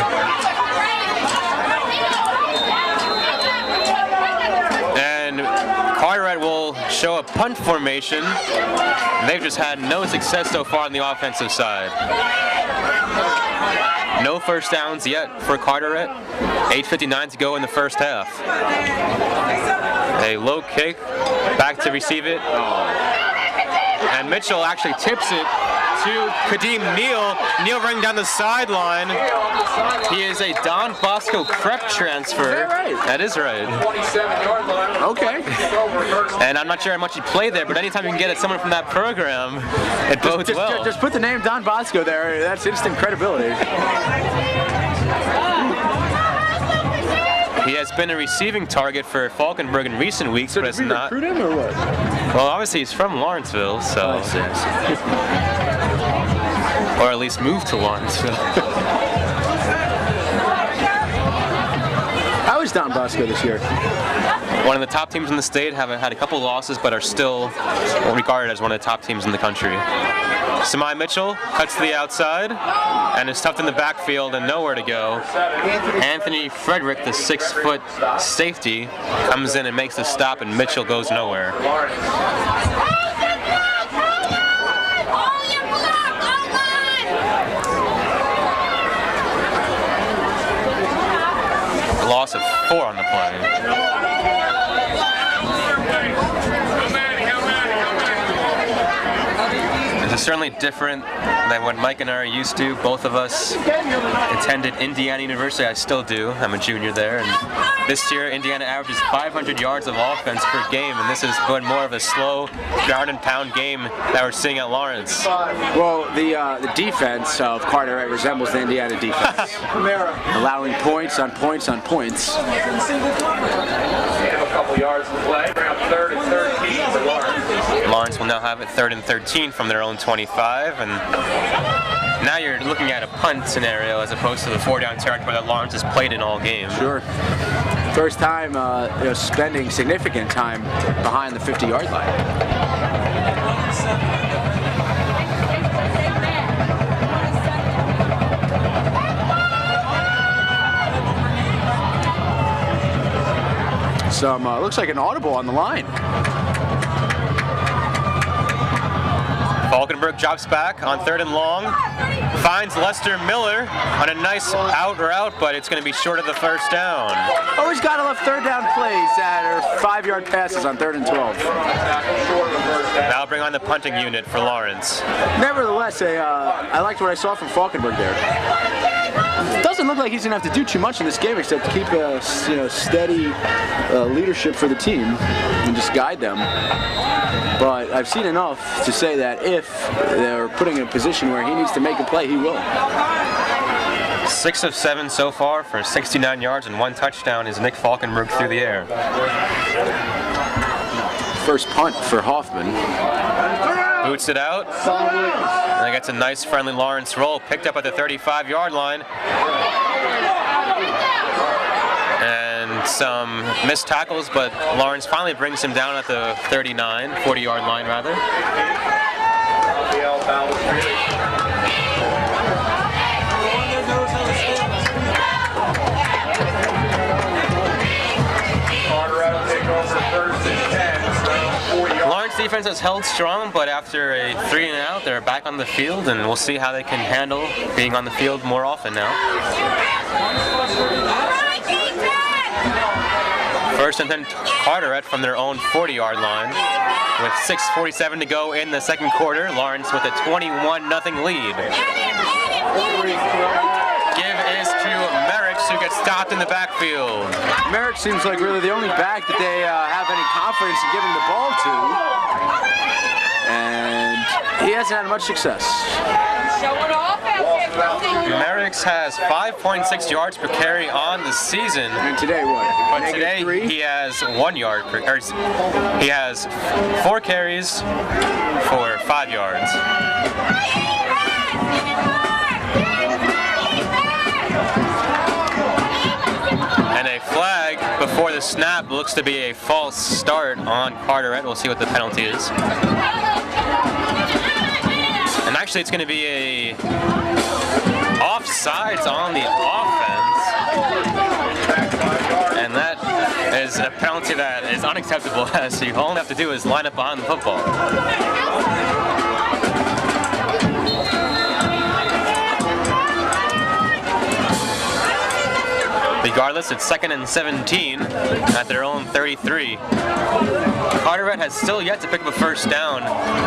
And Carteret will show a punt formation. They've just had no success so far on the offensive side. No first downs yet for Carteret. eight fifty-nine to go in the first half. A low kick, back to receive it. And Mitchell actually tips it to Kadeem Neal. Neal running down the sideline. He is a Don Bosco prep transfer. Is that right? That is right. Okay. And I'm not sure how much he played there, but anytime you can get at someone from that program, it bodes just, well. Just, just put the name Don Bosco there. That's instant credibility. He has been a receiving target for Falkenberg in recent weeks, So but did it's we not. recruit him or what? Well, obviously he's from Lawrenceville, so. Oh, I see, I see. Or at least moved to Lawrenceville. How is Don Bosco this year? One of the top teams in the state, have had a couple losses, but are still regarded as one of the top teams in the country. Samai Mitchell cuts to the outside and is tucked in the backfield and nowhere to go. Anthony Frederick, the six-foot safety, comes in and makes the stop, and Mitchell goes nowhere. A loss of four on the play. It's certainly different than what Mike and I are used to. Both of us attended Indiana University. I still do. I'm a junior there. And this year, Indiana averages five hundred yards of offense per game, and this has been more of a slow, ground and pound game that we're seeing at Lawrence. Well, the uh, the defense of Carteret resembles the Indiana defense, allowing points on points on points. A couple yards to play, around third and thirteen for Lawrence. Lawrence will now have it third and thirteen from their own twenty-five, and now you're looking at a punt scenario as opposed to the four-down territory that Lawrence has played in all game. Sure. First time uh, you know, spending significant time behind the fifty-yard line. Some uh, looks like an audible on the line. Falkenberg drops back on third and long, finds Lester Miller on a nice out route, but it's going to be short of the first down. Always got to love third down plays that are five-yard passes on third and twelve. Now bring on the punting unit for Lawrence. Nevertheless, a, uh, I liked what I saw from Falkenberg there. It doesn't look like he's going to have to do too much in this game except keep a you know, steady uh, leadership for the team and just guide them. But I've seen enough to say that if they're putting in a position where he needs to make a play, he will. Six of seven so far for sixty-nine yards and one touchdown is Nick Falkenberg through the air. First punt for Hoffman. Boots it out. And gets a nice friendly Lawrence roll, picked up at the thirty-five-yard line. And some missed tackles, but Lawrence finally brings him down at the thirty-nine, forty yard line rather. Lawrence defense has held strong, but after a three and out, they're back on the field, and we'll see how they can handle being on the field more often now. First and then Carteret from their own forty yard line with six forty-seven to go in the second quarter. Lawrence with a twenty-one nothing lead. Give is to Merricks, who gets stopped in the backfield. Merrick seems like really the only back that they uh, have any confidence in giving the ball to, and he hasn't had much success. Merricks has five point six yards per carry on the season. And today what? But today three? He has one yard per, or he has four carries for five yards. And a flag before the snap looks to be a false start on Carteret. We'll see what the penalty is. And actually, it's going to be a offsides on the offense. And that is a penalty that is unacceptable, as you all you have to do is line up behind the football. Regardless, it's second and seventeen at their own thirty-three. Carteret has still yet to pick up a first down.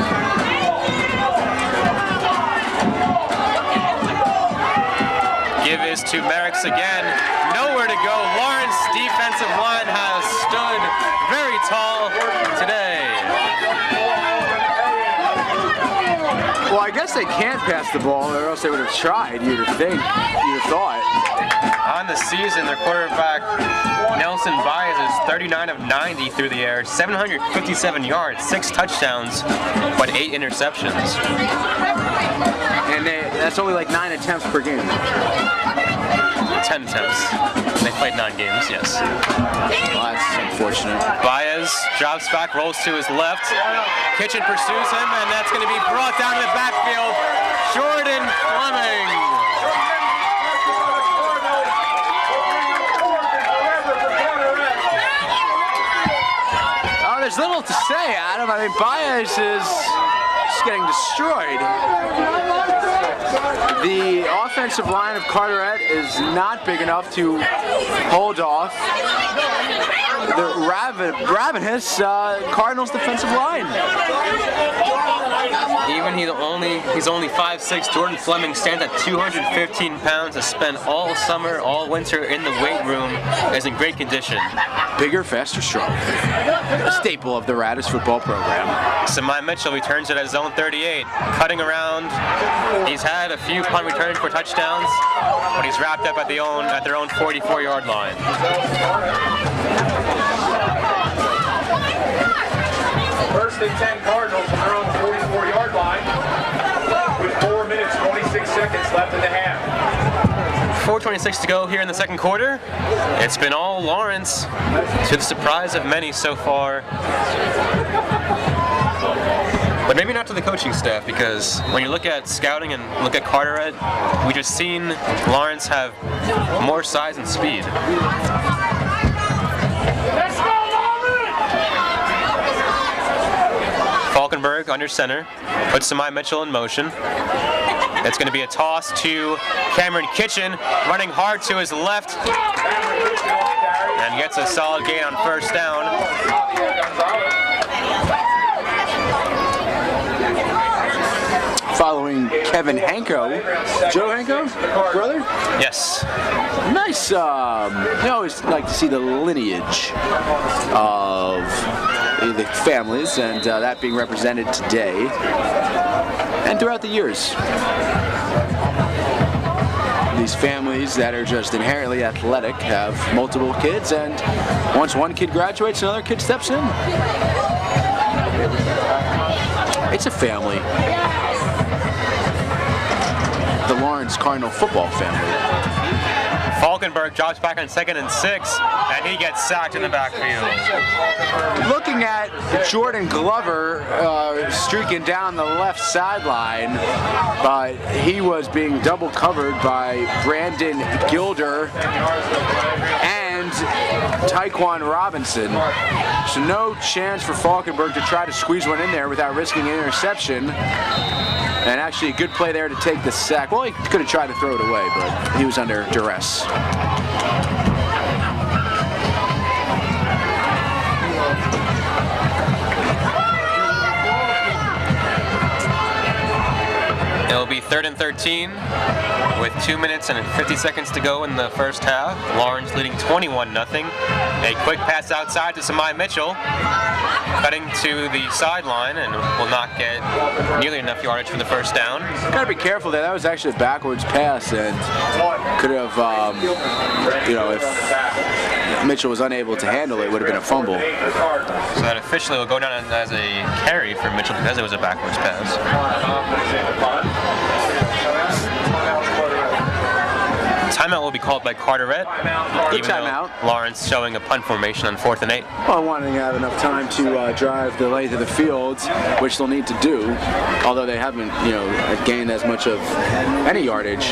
Give is to Merricks again. Nowhere to go. Lawrence defensive line has stood very tall today. Well, I guess they can't pass the ball, or else they would have tried, you'd have think, you'd have thought. On the season, their quarterback, Nelson Baez, is thirty-nine of ninety through the air, seven hundred fifty-seven yards, six touchdowns, but eight interceptions. And they, that's only like nine attempts per game. Ten attempts. They played nine games, yes. Well, that's unfortunate. Baez drops back, rolls to his left. Kitchen pursues him, and that's going to be brought down to the backfield. Jordan Fleming. Oh, there's little to say, Adam. I mean, Baez is just getting destroyed. The offensive line of Carteret is not big enough to hold off the raven, ravenous uh, Cardinals defensive line. Even he's only he's only five six. Jordan Fleming stands at two hundred fifteen pounds. Has spent all summer, all winter in the weight room. Is in great condition. Bigger, faster, stronger. A staple of the Raddus football program. Samai Mitchell returns it at his own thirty-eight, cutting around. He's had a few punt returns for touchdowns, but he's wrapped up at the own at their own forty-four yard line. First and ten Cardinals on their own forty-four yard line with four minutes, twenty-six seconds left in the half. four twenty-six to go here in the second quarter. It's been all Lawrence, to the surprise of many so far. But maybe not to the coaching staff, because when you look at scouting and look at Carteret, we just seen Lawrence have more size and speed. Falkenberg under center, puts Samai Mitchell in motion. It's going to be a toss to Cameron Kitchen, running hard to his left, and gets a solid gain on first down. Following Kevin Hanko, Joe Hanko, brother? Yes. Nice, um, I always like to see the lineage of the families, and uh, that being represented today and throughout the years. These families that are just inherently athletic have multiple kids, and once one kid graduates, another kid steps in. It's a family. The Lawrence Cardinal football family. Falkenberg drops back on second and six, and he gets sacked in the backfield. Looking at Jordan Glover uh, streaking down the left sideline, but he was being double covered by Brandon Gilder and Tyquan Robinson. So no chance for Falkenberg to try to squeeze one in there without risking an interception. And actually a good play there to take the sack. Well, he could have tried to throw it away, but he was under duress. It'll be third and thirteen with two minutes and fifty seconds to go in the first half. Lawrence leading twenty-one nothing. A quick pass outside to Samai Mitchell, cutting to the sideline, and will not get nearly enough yardage for the first down. Gotta be careful there. That was actually a backwards pass, and could have, um, you know, if Mitchell was unable to handle it, it would have been a fumble. So that officially will go down as a carry for Mitchell because it was a backwards pass. Timeout will be called by Carteret, even timeout. though Lawrence showing a punt formation on fourth and eight. Well, wanting to have enough time to uh, drive the length of the field, which they'll need to do, although they haven't, you know, gained as much of any yardage.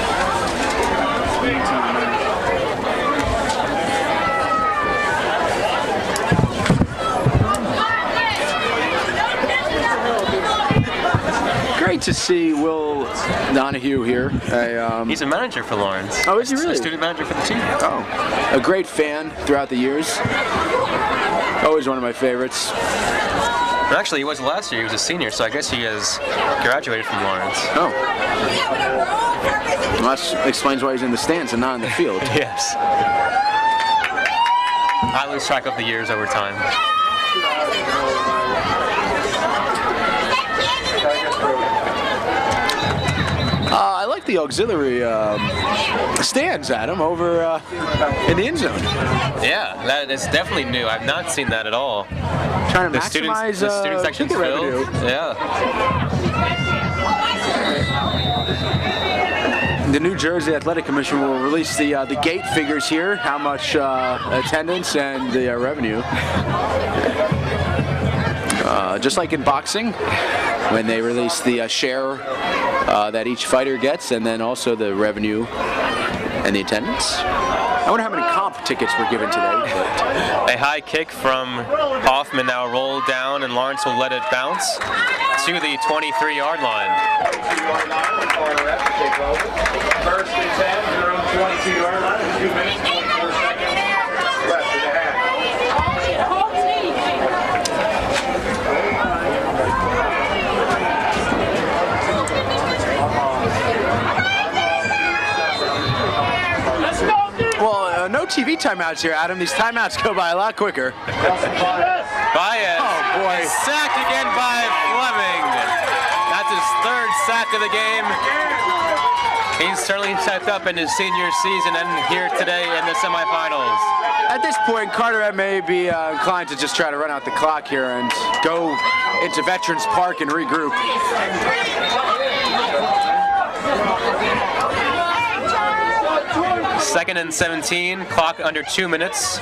Great to see Will Donahue here. A, um, He's a manager for Lawrence. Oh, is he really? A student manager for the team. Oh, a great fan throughout the years. Always one of my favorites. Actually, he was last year. He was a senior, so I guess he has graduated from Lawrence. Oh. Well, that explains why he's in the stands and not in the field. Yes. I lose track of the years over time. Uh, I like the auxiliary um, stands, Adam, over uh, in the end zone. Yeah, that is definitely new. I've not seen that at all. Trying to the maximize students, the uh, student section's ticket filled. revenue. Yeah. The New Jersey Athletic Commission will release the uh, the gate figures here, how much uh, attendance and the uh, revenue. Uh, just like in boxing, when they release the uh, share uh, that each fighter gets, and then also the revenue and the attendance. I wonder how many comp tickets were given today. But. A high kick from Hoffman now rolled down, and Lawrence will let it bounce to the twenty-three yard line. First and ten, their own twenty-two yard line, two minutes, twenty-four seconds left in the half. Well, uh, no T V timeouts here, Adam. These timeouts go by a lot quicker. Baez. Oh, boy. Sacked again by Fleming. That's his third sack of the game. He's certainly stepped up in his senior season and here today in the semifinals. At this point, Carteret may be uh, inclined to just try to run out the clock here and go into Veterans Park and regroup. Second and seventeen, clock under two minutes.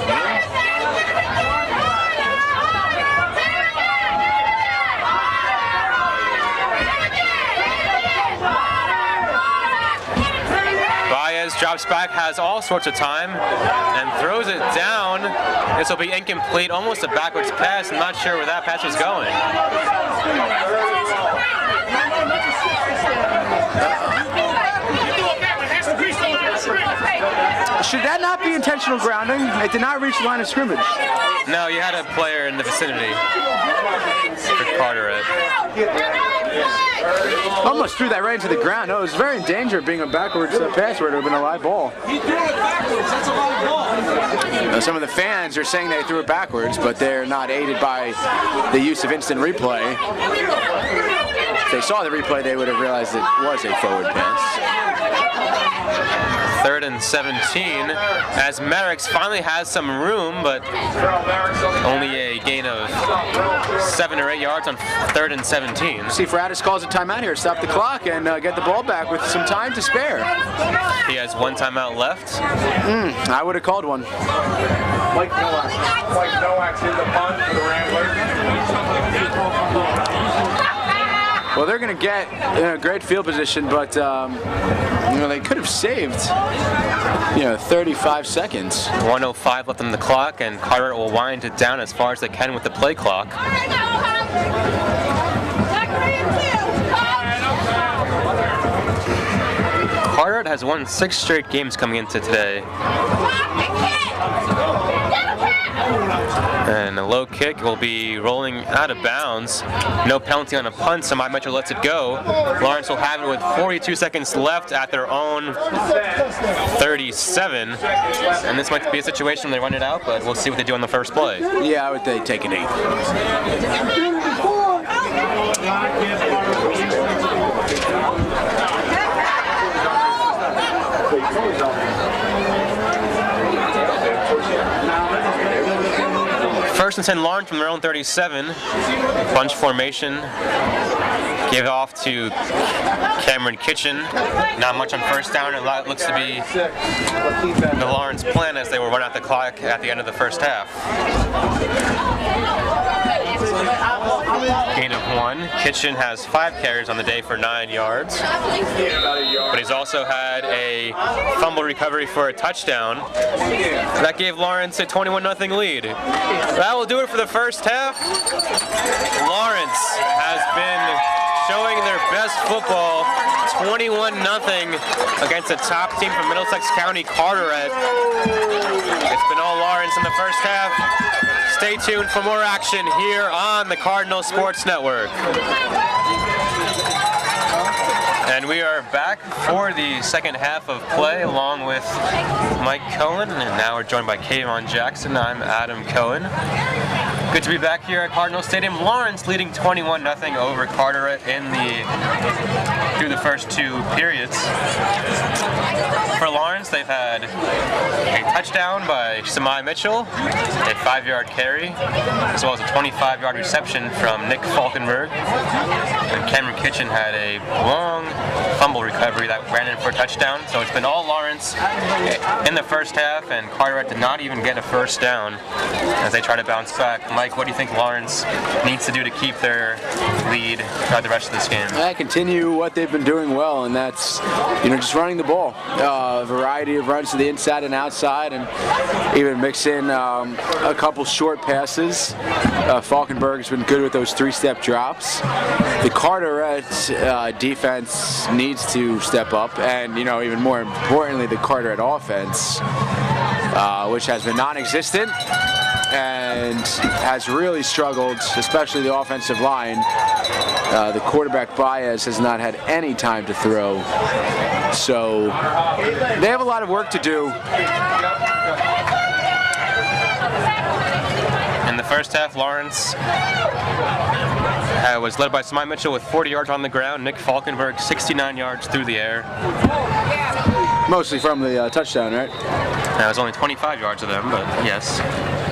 Baez drops back, has all sorts of time, and throws it down. This will be incomplete, almost a backwards pass. I'm not sure where that pass was going. Should that not be intentional grounding? It did not reach the line of scrimmage. No, you had a player in the vicinity for Carteret. Almost threw that right into the ground. No, it was very in danger of being a backwards uh, pass where it would have been a live ball. He threw it backwards. That's a live ball. Now, some of the fans are saying they threw it backwards, but they're not aided by the use of instant replay. They they saw the replay, they would have realized it was a forward pass. Third and seventeen, as Merrick's finally has some room, but only a gain of seven or eight yards on third and seventeen. See, Fratis calls a timeout here, stop the clock, and uh, get the ball back with some time to spare. He has one timeout left. Mm, I would have called one. Mike Nowak. Mike Nowak's in the punt for the Ramblers. Well, they're going to get a great field position, but um, you know, they could have saved, you know, thirty-five seconds. one oh five left on the clock, and Carteret will wind it down as far as they can with the play clock. Carteret has won six straight games coming into today. And a low kick will be rolling out of bounds. No penalty on a punt, so my Metro lets it go. Lawrence will have it with forty-two seconds left at their own thirty-seven. And this might be a situation where they run it out, but we'll see what they do on the first play. Yeah, I would they take an eight. First and ten, Lawrence from their own thirty-seven. Bunch formation. Give off to Cameron Kitchen. Not much on first down. It looks to be the Lawrence plan as they will run out the clock at the end of the first half. Gain of one. Kitchen has five carries on the day for nine yards. But he's also had a fumble recovery for a touchdown. That gave Lawrence a twenty-one nothing lead. That will do it for the first half. Lawrence has been showing their best football, twenty-one nothing against a top team from Middlesex County, Carteret. It's been all Lawrence in the first half. Stay tuned for more action here on the Cardinal Sports Network. And we are back for the second half of play along with Mike Cohen, and now we're joined by Kayvon Jackson. I'm Adam Cohen. Good to be back here at Cardinal Stadium. Lawrence leading twenty-one nothing over Carteret in the through the first two periods. For Lawrence, they've had a touchdown by Samai Mitchell, a five-yard carry, as well as a twenty-five yard reception from Nick Falkenberg. And Cameron Kitchen had a long fumble recovery that ran in for a touchdown. So it's been all Lawrence in the first half, and Carteret did not even get a first down as they try to bounce back. Mike, what do you think Lawrence needs to do to keep their lead throughout the rest of this game? I continue what they've been doing well, and that's, you know, just running the ball. Uh, a variety of runs to the inside and outside, and even mix in um, a couple short passes. Uh, Falkenberg's been good with those three-step drops. The Carteret uh, defense needs to step up, and, you know, even more importantly, the Carteret offense, uh, which has been non-existent and has really struggled, especially the offensive line. Uh, the quarterback Baez has not had any time to throw, so they have a lot of work to do. In the first half, Lawrence uh, was led by Samai Mitchell with forty yards on the ground. Nick Falkenberg, sixty-nine yards through the air. Mostly from the uh, touchdown, right? That was only twenty-five yards of them, but yes.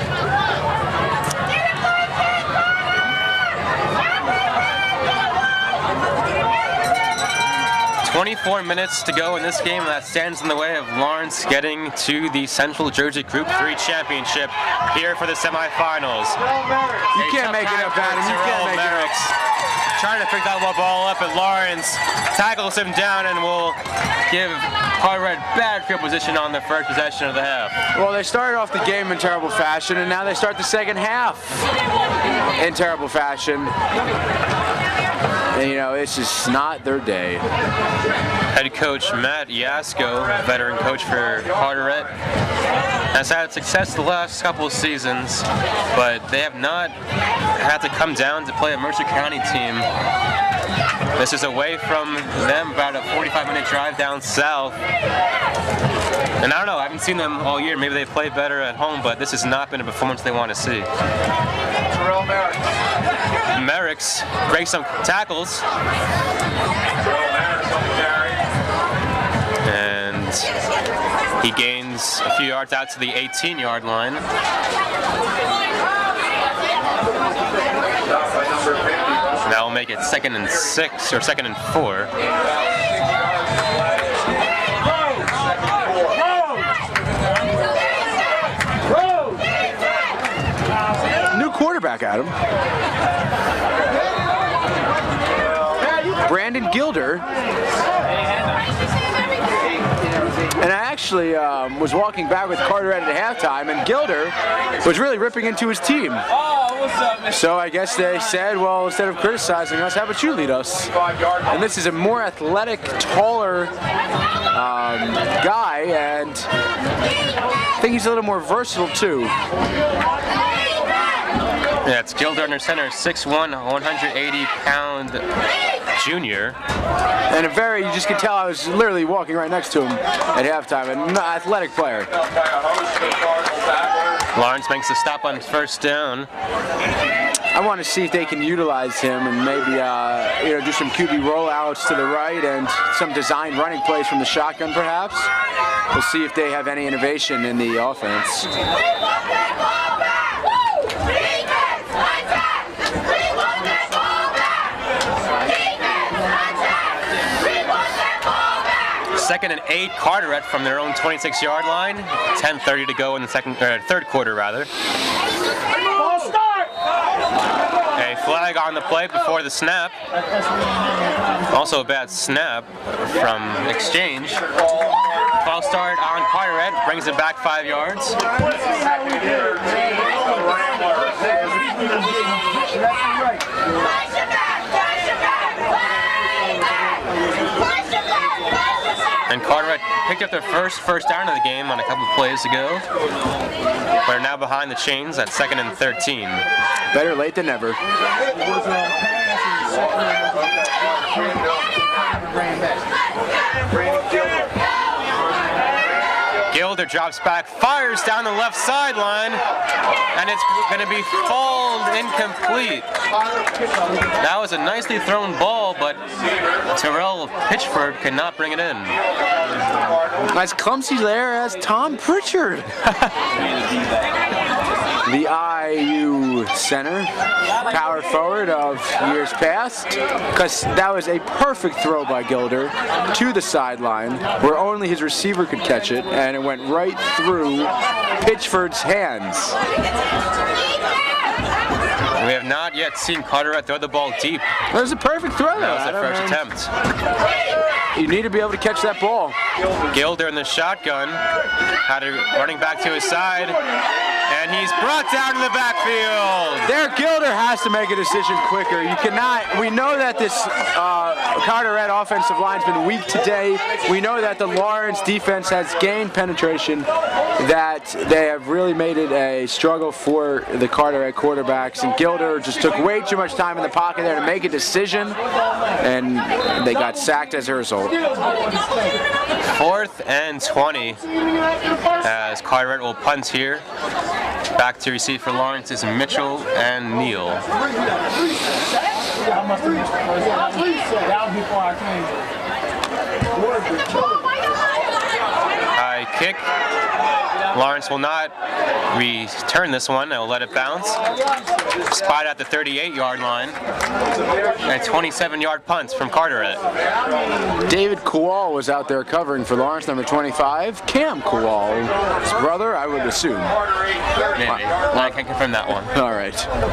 twenty-four minutes to go in this game, and that stands in the way of Lawrence getting to the Central Jersey Group three Championship here for the semifinals. You can't make it up, Adam. You can't make it up. Trying to pick that ball up, and Lawrence tackles him down and will give Carteret bad field position on the first possession of the half. Well, they started off the game in terrible fashion, and now they start the second half in terrible fashion. And, you know, it's just not their day. Head coach Matt Yasko, veteran coach for Carteret, has had success the last couple of seasons, but they have not had to come down to play a Mercer County team. This is away from them, about a forty-five minute drive down south. And I don't know, I haven't seen them all year. Maybe they play better at home, but this has not been a performance they want to see. Terrell Merrick. Merrick's breaks some tackles. And he gains a few yards out to the eighteen yard line. That will make it second and six, or second and four. New quarterback, Adam. Brandon Gilder. And I actually um, was walking back with Carteret at halftime, and Gilder was really ripping into his team. So I guess they said, well, instead of criticizing us, how about you lead us? And this is a more athletic, taller um, guy, and I think he's a little more versatile too. Yeah, it's Gilder under center, six one, one hundred eighty pound junior. And a very, you just could tell I was literally walking right next to him at halftime, an athletic player. Lawrence makes a stop on first down. I want to see if they can utilize him and maybe uh, you know, do some Q B rollouts to the right and some design running plays from the shotgun perhaps. We'll see if they have any innovation in the offense. Second and eight, Carteret from their own twenty-six yard line. ten thirty to go in the second, uh, third quarter, rather. A flag on the play before the snap. Also a bad snap from exchange. False start on Carteret, brings it back five yards. And Carteret picked up their first first down of the game on a couple of plays ago. They're now behind the chains at second and thirteen. Better late than never. Gilder drops back, fires down the left sideline, and it's going to be fouled incomplete. That was a nicely thrown ball, but Terrell Pitchford could not bring it in. As clumsy there as Tom Pritchard. The I U center, power forward of years past, because that was a perfect throw by Gilder to the sideline where only his receiver could catch it, and it went right through Pitchford's hands. We have not yet seen Carteret throw the ball deep. That was a perfect throw. That was their first attempt. You need to be able to catch that ball. Gilder in the shotgun, had it running back to his side, and he's brought down to the backfield. There, Gilder has to make a decision quicker. You cannot, we know that this uh, Carteret offensive line's been weak today. We know that the Lawrence defense has gained penetration, that they have really made it a struggle for the Carteret quarterbacks, and Gilder just took way too much time in the pocket there to make a decision, and they got sacked as a result. Fourth and twenty as Carteret will punt here. Back to receive for Lawrence is Mitchell and Neal. High kick. Lawrence will not return this one. They'll let it bounce. Spot at the thirty-eight yard line. And a twenty-seven yard punt from Carteret. David Kowal was out there covering for Lawrence, number twenty-five. Cam Kowal, his brother, I would assume. Maybe. I can't confirm that one. All right.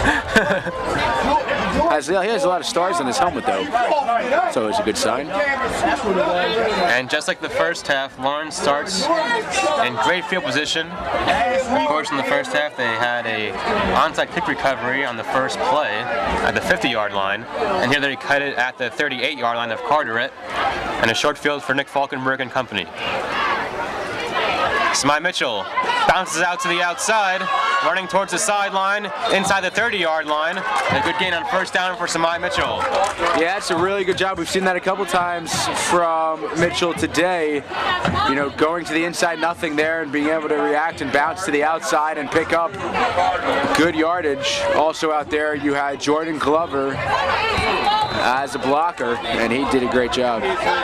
As, he has a lot of stars on his helmet, though. It's always a good sign. And just like the first half, Lawrence starts in great field position. Of course, in the first half, they had a onside kick recovery on the first play at the fifty yard line. And here they cut it at the thirty-eight yard line of Carteret. And a short field for Nick Falkenberg and company. Smythe Mitchell bounces out to the outside, running towards the sideline, inside the thirty-yard line. A good gain on first down for Samai Mitchell. Yeah, it's a really good job. We've seen that a couple times from Mitchell today. You know, going to the inside, nothing there, and being able to react and bounce to the outside and pick up good yardage. Also out there, you had Jordan Glover as a blocker, and he did a great job.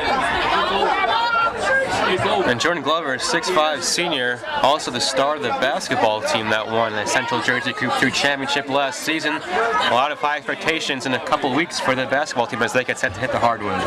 And Jordan Glover, six five senior, also the star of the basketball team that won the Central Jersey Group three championship last season. A lot of high expectations in a couple weeks for the basketball team as they get set to hit the hardwood.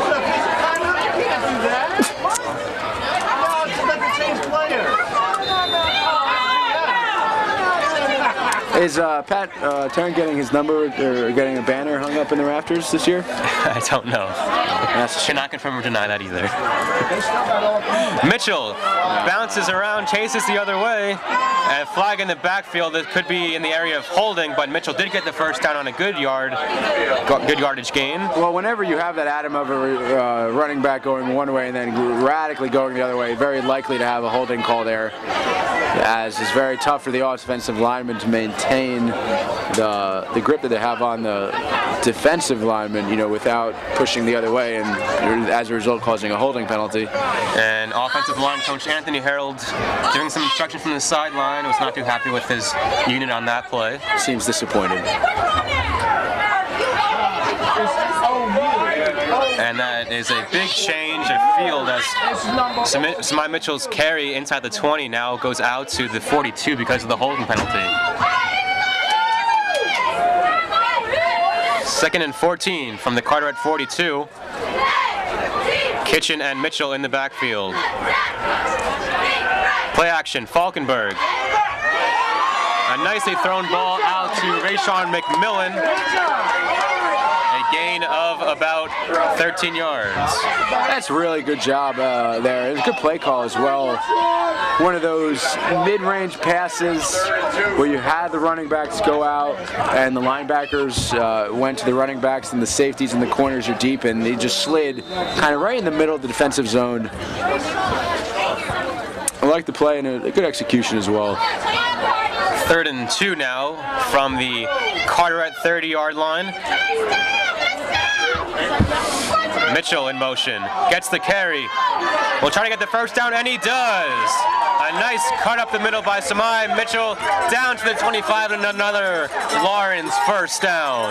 Is uh, Pat uh, Turn getting his number or getting a banner hung up in the rafters this year? I don't know. That's Cannot confirm or deny that either. Mitchell bounces around, chases the other way, and a flag in the backfield that could be in the area of holding, but Mitchell did get the first down on a good yard, good yardage gain. Well, whenever you have that atom of a uh, running back going one way and then radically going the other way, very likely to have a holding call there, as it's very tough for the offensive lineman to maintain the the grip that they have on the defensive lineman, you know, without pushing the other way, and as a result causing a holding penalty. And offensive line coach Anthony Harold giving some instruction from the sideline, was not too happy with his unit on that play. Seems disappointed. And that is a big change of field as Samai Mitchell's carry inside the twenty now goes out to the forty-two because of the holding penalty. Second and fourteen from the Carteret forty-two. Kitchen and Mitchell in the backfield. Play action, Falkenberg. A nicely thrown ball out to Rayshawn McMillan. A gain of about thirteen yards. That's really good job uh, there. It was a good play call as well. One of those mid-range passes where you had the running backs go out and the linebackers uh, went to the running backs and the safeties and the corners are deep, and they just slid kind of right in the middle of the defensive zone. I like the play and a, a good execution as well. Third and two now from the Carteret thirty-yard line. Mitchell in motion, gets the carry. Will try to get the first down, and he does. A nice cut up the middle by Samai Mitchell, down to the twenty-five, and another Lawrence first down.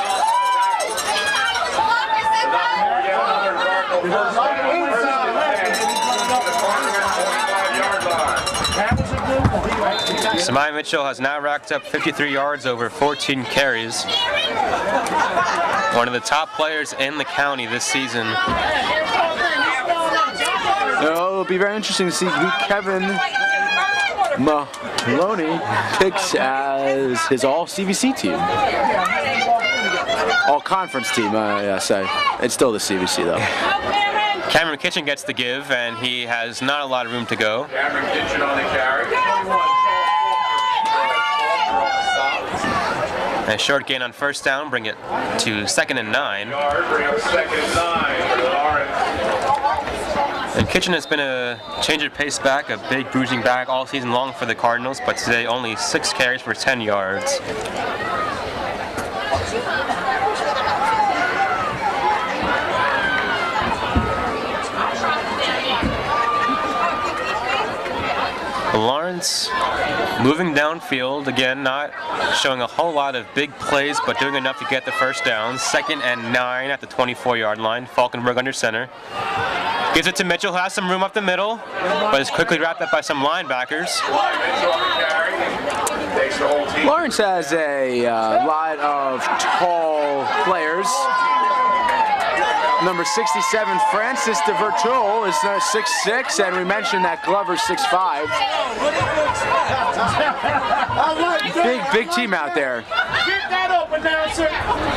Samai Mitchell has now racked up fifty-three yards over fourteen carries. One of the top players in the county this season. It'll be very interesting to see who Kevin Maloney picks as his all-C V C team. All-conference team, I say. It's still the C V C, though. Cameron Kitchen gets the give, and he has not a lot of room to go. Cameron Kitchen on the carry. A short gain on first down, bring it to second and nine. Bring up second and nine for Lawrence. And Kitchen has been a change of pace back, a big bruising back all season long for the Cardinals, but today only six carries for ten yards. Lawrence moving downfield, again not showing a whole lot of big plays, but doing enough to get the first down. Second and nine at the twenty-four yard line. Falkenberg under center. Gives it to Mitchell, who has some room up the middle, but is quickly wrapped up by some linebackers. Lawrence has a uh, lot of tall players. Number sixty-seven, Francis de Vertul, is uh, six six, and we mentioned that Glover's six five. Big, big team out there. Get that open now, sir.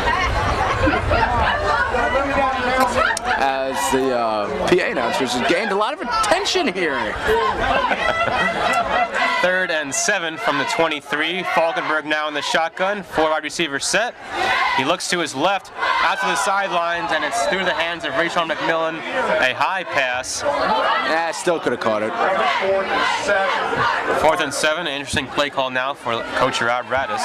As the uh, P A announcers have gained a lot of attention here. Third and seven from the twenty-three. Falkenberg now in the shotgun. Four wide receivers set. He looks to his left. out to the sidelines, and it's through the hands of Rachel McMillan, a high pass. Yeah, still could have caught it. Fourth and seven, an interesting play call now for Coach Rob Radis.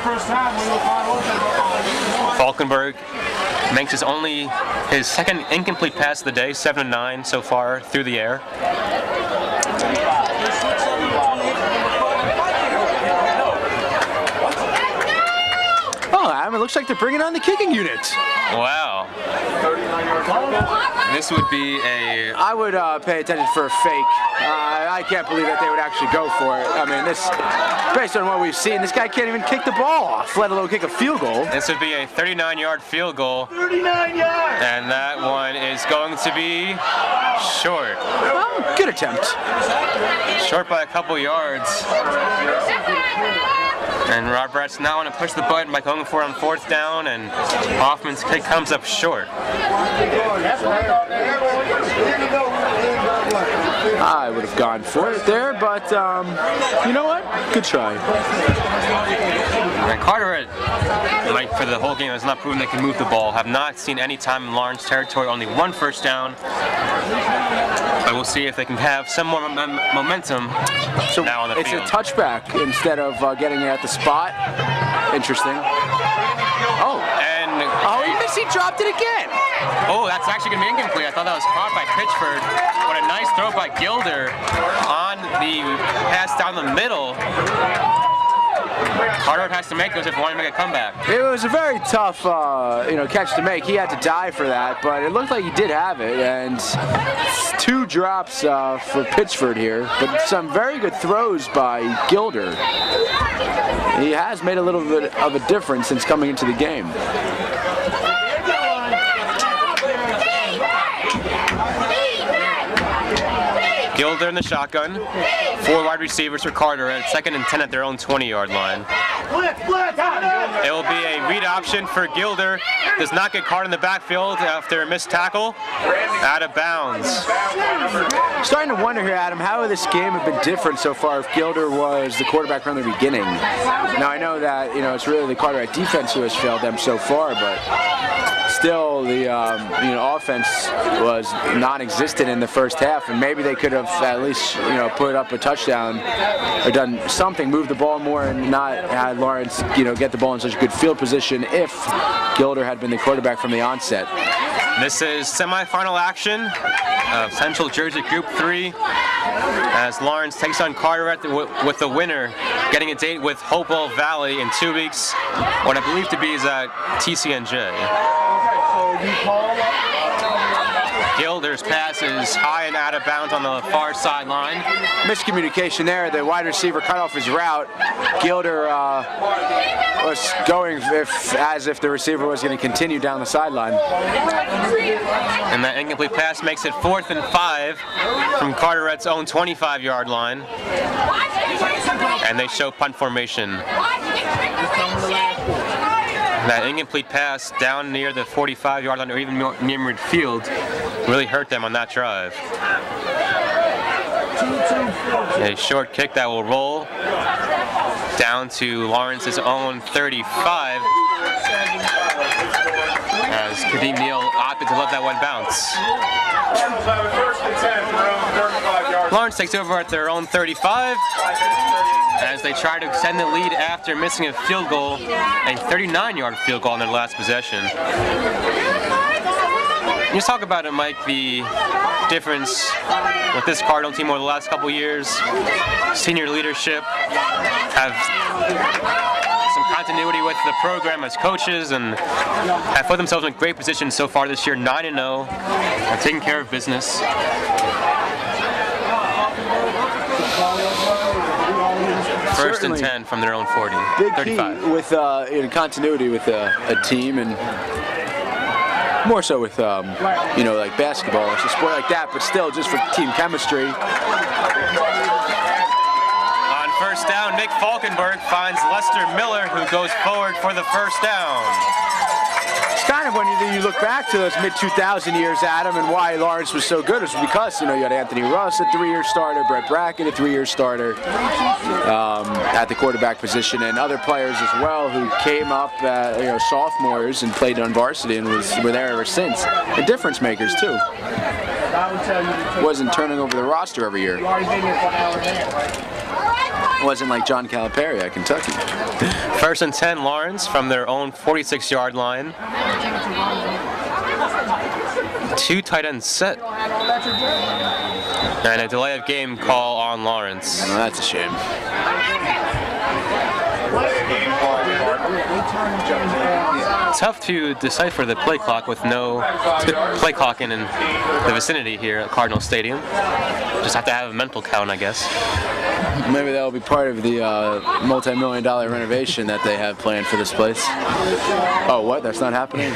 Falkenberg makes his only his second incomplete pass of the day, seven and nine so far through the air. Oh, Adam, it looks like they're bringing on the kicking unit. Wow. This would be a... I would uh, pay attention for a fake. Uh, I can't believe that they would actually go for it. I mean, this, based on what we've seen, this guy can't even kick the ball off, let alone kick a field goal. This would be a thirty-nine yard field goal. thirty-nine yards. And that one is going to be short. Well, good attempt. Short by a couple yards. And Rob Radis now want to push the button by going for it on fourth down, and Hoffman's kick comes up short. I would have gone for it there, but um, you know what? Good try. And Carteret, like for the whole game, has not proven they can move the ball. Have not seen any time in Lawrence territory. Only one first down. But we'll see if they can have some more mom momentum So now on the it's field. a touchback instead of uh, getting it at the spot. Interesting. Oh. And Oh, he missed. He dropped it again. oh, that's actually going to be incomplete. I thought that was caught by Pitchford. What a nice throw by Gilder on the pass down the middle. Carteret has to make those if he wants to make a comeback. It was a very tough, uh, you know, catch to make. He had to die for that, but it looked like he did have it. And two drops uh, for Pitchford here, but some very good throws by Gilder. He has made a little bit of a difference since coming into the game. Gilder in the shotgun. Four wide receivers for Carteret. Second and ten at their own twenty yard line. It will be a read option for Gilder. Does not get caught in the backfield after a missed tackle. Out of bounds. Starting to wonder here, Adam, how this game have been different so far if Gilder was the quarterback from the beginning. Now I know that, you know, it's really the Carteret defense who has failed them so far, but still the um, you know, offense was non-existent in the first half, and maybe they could have at least, you know, put up a touchdown or done something, moved the ball more, and not had Lawrence, you know, get the ball in such good field position if Gilder had been the quarterback from the onset. This is semifinal action of Central Jersey Group three as Lawrence takes on Carteret with the winner getting a date with Hopewell Valley in two weeks, what I believe to be is at T C N J. Gilder's pass is high and out of bounds on the far sideline. Miscommunication there. The wide receiver cut off his route. Gilder uh, was going if, as if the receiver was going to continue down the sideline. And that incomplete pass makes it fourth and five from Carteret's own twenty-five yard line. And they show punt formation. That incomplete pass down near the forty-five yard line or even near midfield really hurt them on that drive. A short kick that will roll down to Lawrence's own thirty-five as Kadeem Neal opted to let that one bounce. Lawrence takes over at their own thirty-five as they try to extend the lead after missing a field goal, a thirty-nine yard field goal on their last possession. Just talk about it, Mike, the difference with this Cardinal team over the last couple years. Senior leadership have some continuity with the program as coaches and have put themselves in a great position so far this year, nine and oh, are taking care of business. First and ten from their own forty. Big thirty-five. key with uh, in continuity with a, a team, and more so with um, you know, like basketball. It's a sport like that, but still just for team chemistry. On first down, Nick Falkenberg finds Lester Miller, who goes forward for the first down. It's kind kind of when you, you look back to those mid two thousand years, Adam, and why Lawrence was so good was because, you know, you had Anthony Russ, a three-year starter, Brett Brackett, a three-year starter um, at the quarterback position, and other players as well who came up, uh, you know, sophomores and played on varsity and was were there ever since. The difference makers too. Wasn't turning over the roster every year. Wasn't like John Calipari at Kentucky. First and ten, Lawrence from their own forty-six yard line. Two tight ends set. And a delay of game call on Lawrence. Well, that's a shame. Tough to decipher the play clock with no play clock in, in the vicinity here at Cardinal Stadium. Just have to have a mental count, I guess. Maybe that will be part of the uh, multi-million dollar renovation that they have planned for this place. Oh, what? That's not happening?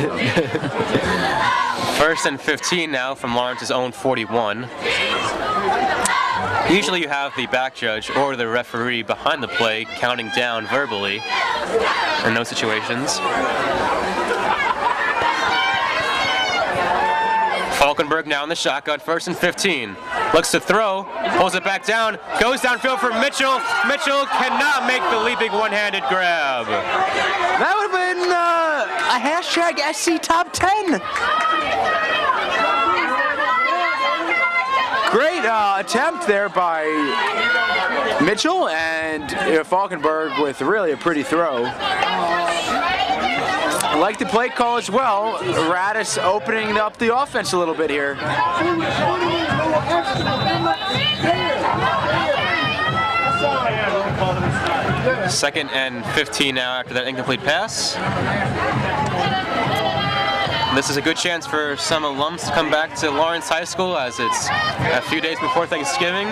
First and fifteen now from Lawrence's own forty-one. Usually you have the back judge or the referee behind the play counting down verbally in those situations. Falkenberg now in the shotgun, first and fifteen. Looks to throw, pulls it back down, goes downfield for Mitchell. Mitchell cannot make the leaping one-handed grab. That would have been uh, a hashtag S C top ten. Great uh, attempt there by Mitchell, and uh, Falkenberg with really a pretty throw. I like the play call as well. Radis opening up the offense a little bit here. Second and fifteen now after that incomplete pass. This is a good chance for some alums to come back to Lawrence High School as it's a few days before Thanksgiving.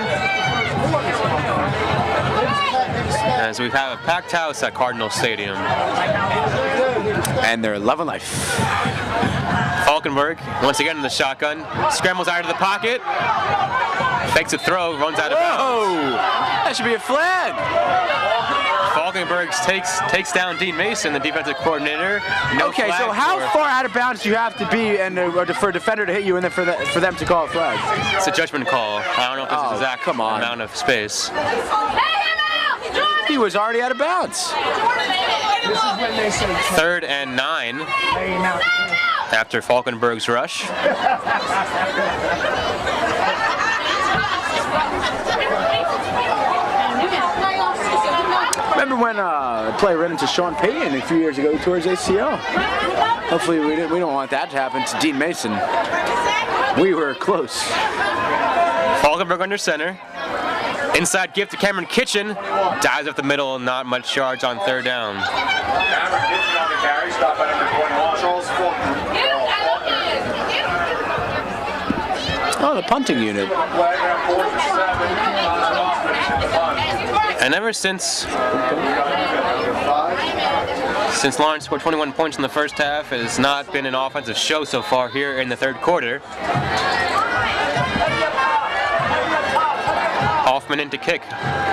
As we have a packed house at Cardinal Stadium. And they're loving life. Falkenberg, once again in the shotgun, scrambles out of the pocket, fakes a throw, runs out of bounds. That should be a flag. Falkenberg takes takes down Dean Mason, the defensive coordinator. No okay, flag so how for, far out of bounds do you have to be and uh, for a defender to hit you and then for, the, for them to call a flag? It's a judgment call. I don't know if there's Oh, an exact come on. amount of space. He was already out of bounds. Third and nine after Falkenberg's rush. Remember when uh, a player ran into Sean Payton a few years ago towards A C L? Hopefully we, didn't, we don't want that to happen to Dean Mason. We were close. Falkenberg under center. Inside gift to Cameron Kitchen. Dives up the middle, not much yards on third down. Cameron Kitchen on the carry, stop by number twenty-one. Charles Faulkner. Oh, the punting unit. And ever since since Lawrence scored twenty-one points in the first half, it has not been an offensive show so far here in the third quarter. Hoffman in to kick.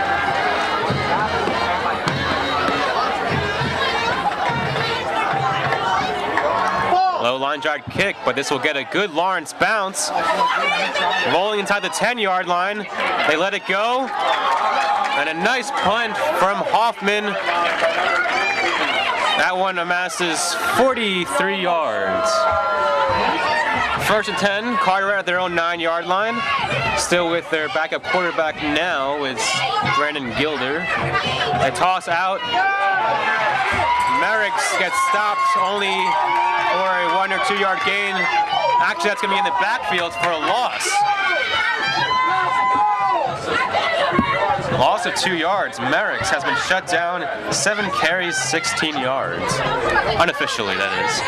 Low line drive kick, but this will get a good Lawrence bounce. Rolling inside the ten yard line. They let it go. And a nice punt from Hoffman. That one amasses forty-three yards. First and ten, Carteret at their own nine yard line. Still with their backup quarterback now is Brandon Gilder. They toss out. Merricks gets stopped only for a one or two yard gain. Actually, that's going to be in the backfield for a loss. Loss of two yards. Merricks has been shut down. Seven carries, sixteen yards. Unofficially, that is.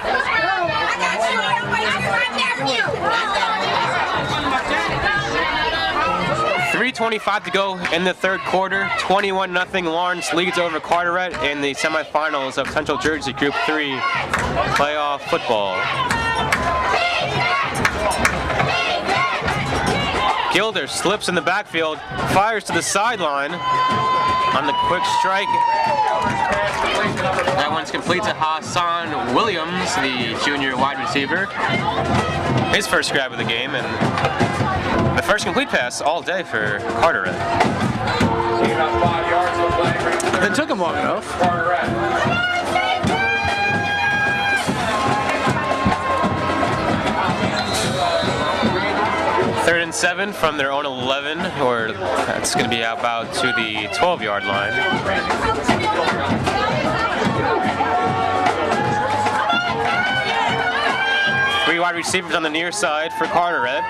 three twenty-five to go in the third quarter. twenty-one nothing Lawrence leads over Carteret in the semifinals of Central Jersey Group three playoff football. Gilder slips in the backfield, fires to the sideline on the quick strike. That one's complete to Hassan Williams, the junior wide receiver. His first grab of the game, and the first complete pass all day for Carteret. It took him long enough. Third and seven from their own eleven, or that's going to be about to the twelve yard line. Three wide receivers on the near side for Carteret.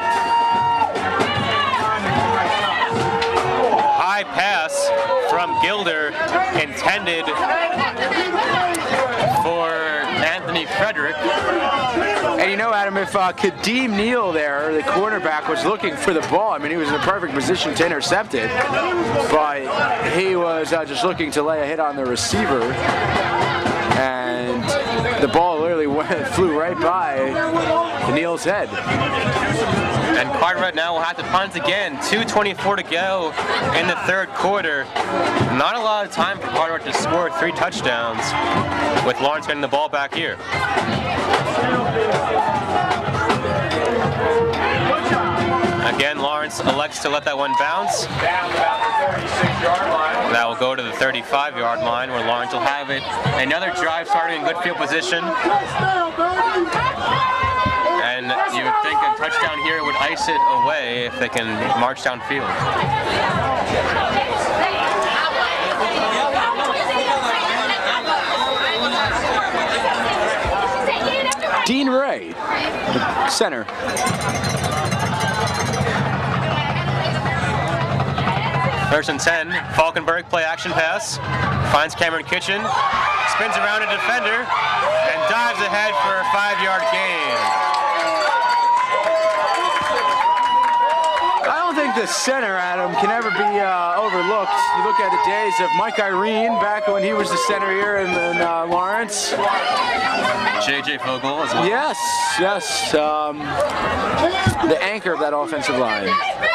High pass from Gilder, intended for Anthony Frederick. And you know, Adam, if uh, Kadeem Neal there, the cornerback, was looking for the ball, I mean, he was in the perfect position to intercept it, but he was uh, just looking to lay a hit on the receiver, and the ball literally went, flew right by Neal's head. And Carteret now will have to punt again. two twenty-four to go in the third quarter. Not a lot of time for Carteret to score three touchdowns, with Lawrence getting the ball back here. Again, Lawrence elects to let that one bounce. Down about the thirty-six yard line. That will go to the thirty-five yard line, where Lawrence will have it. Another drive starting in good field position. And you would think a touchdown here would ice it away if they can march downfield. Dean Ray, the center. First and ten, Falkenberg play action pass, finds Cameron Kitchen, spins around a defender, and dives ahead for a five yard gain. I don't think the center, Adam, can ever be uh, overlooked. You look at the days of Mike Irene back when he was the center here in, in uh, Lawrence. J J Vogel as well. Yes, yes. Um, the anchor of that offensive line.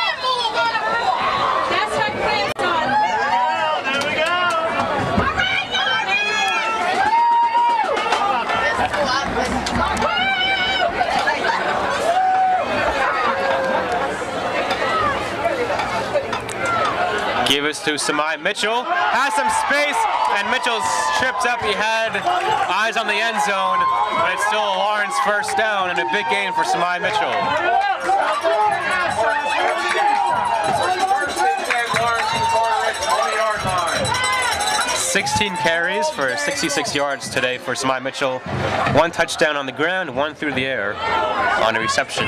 Give us to Samai Mitchell, has some space, and Mitchell trips up. He had eyes on the end zone, but it's still a Lawrence first down and a big gain for Samai Mitchell. sixteen carries for sixty-six yards today for Samai Mitchell. One touchdown on the ground, one through the air on a reception.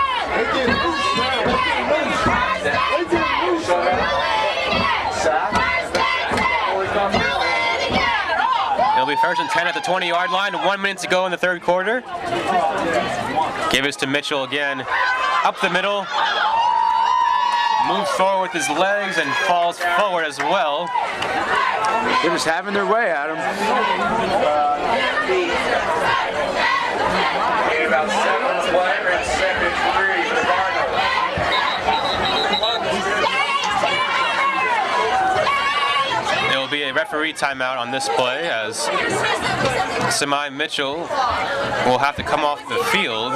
It'll be first and ten at the twenty yard line, one minute to go in the third quarter. Give us to Mitchell again, up the middle, moves forward with his legs and falls forward as well. They're just having their way, Adam. About seven play, and second three for the Cardinals. There will be a referee timeout on this play as Samai Mitchell will have to come off the field.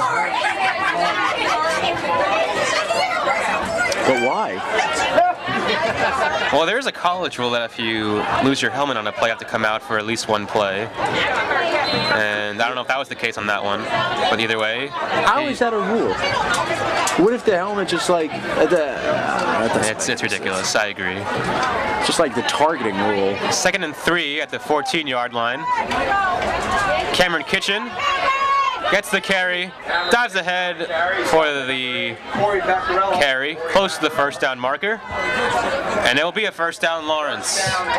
But why? Well, there's a college rule that if you lose your helmet on a play, you have to come out for at least one play. And I don't know if that was the case on that one, but either way. How is that a rule? What if the helmet just like at the, uh, at the It's, it's ridiculous, I agree. just like the targeting rule? Second and three at the fourteen yard line. Cameron Kitchen gets the carry, dives ahead for the carry, close to the first down marker, and it will be a first down Lawrence.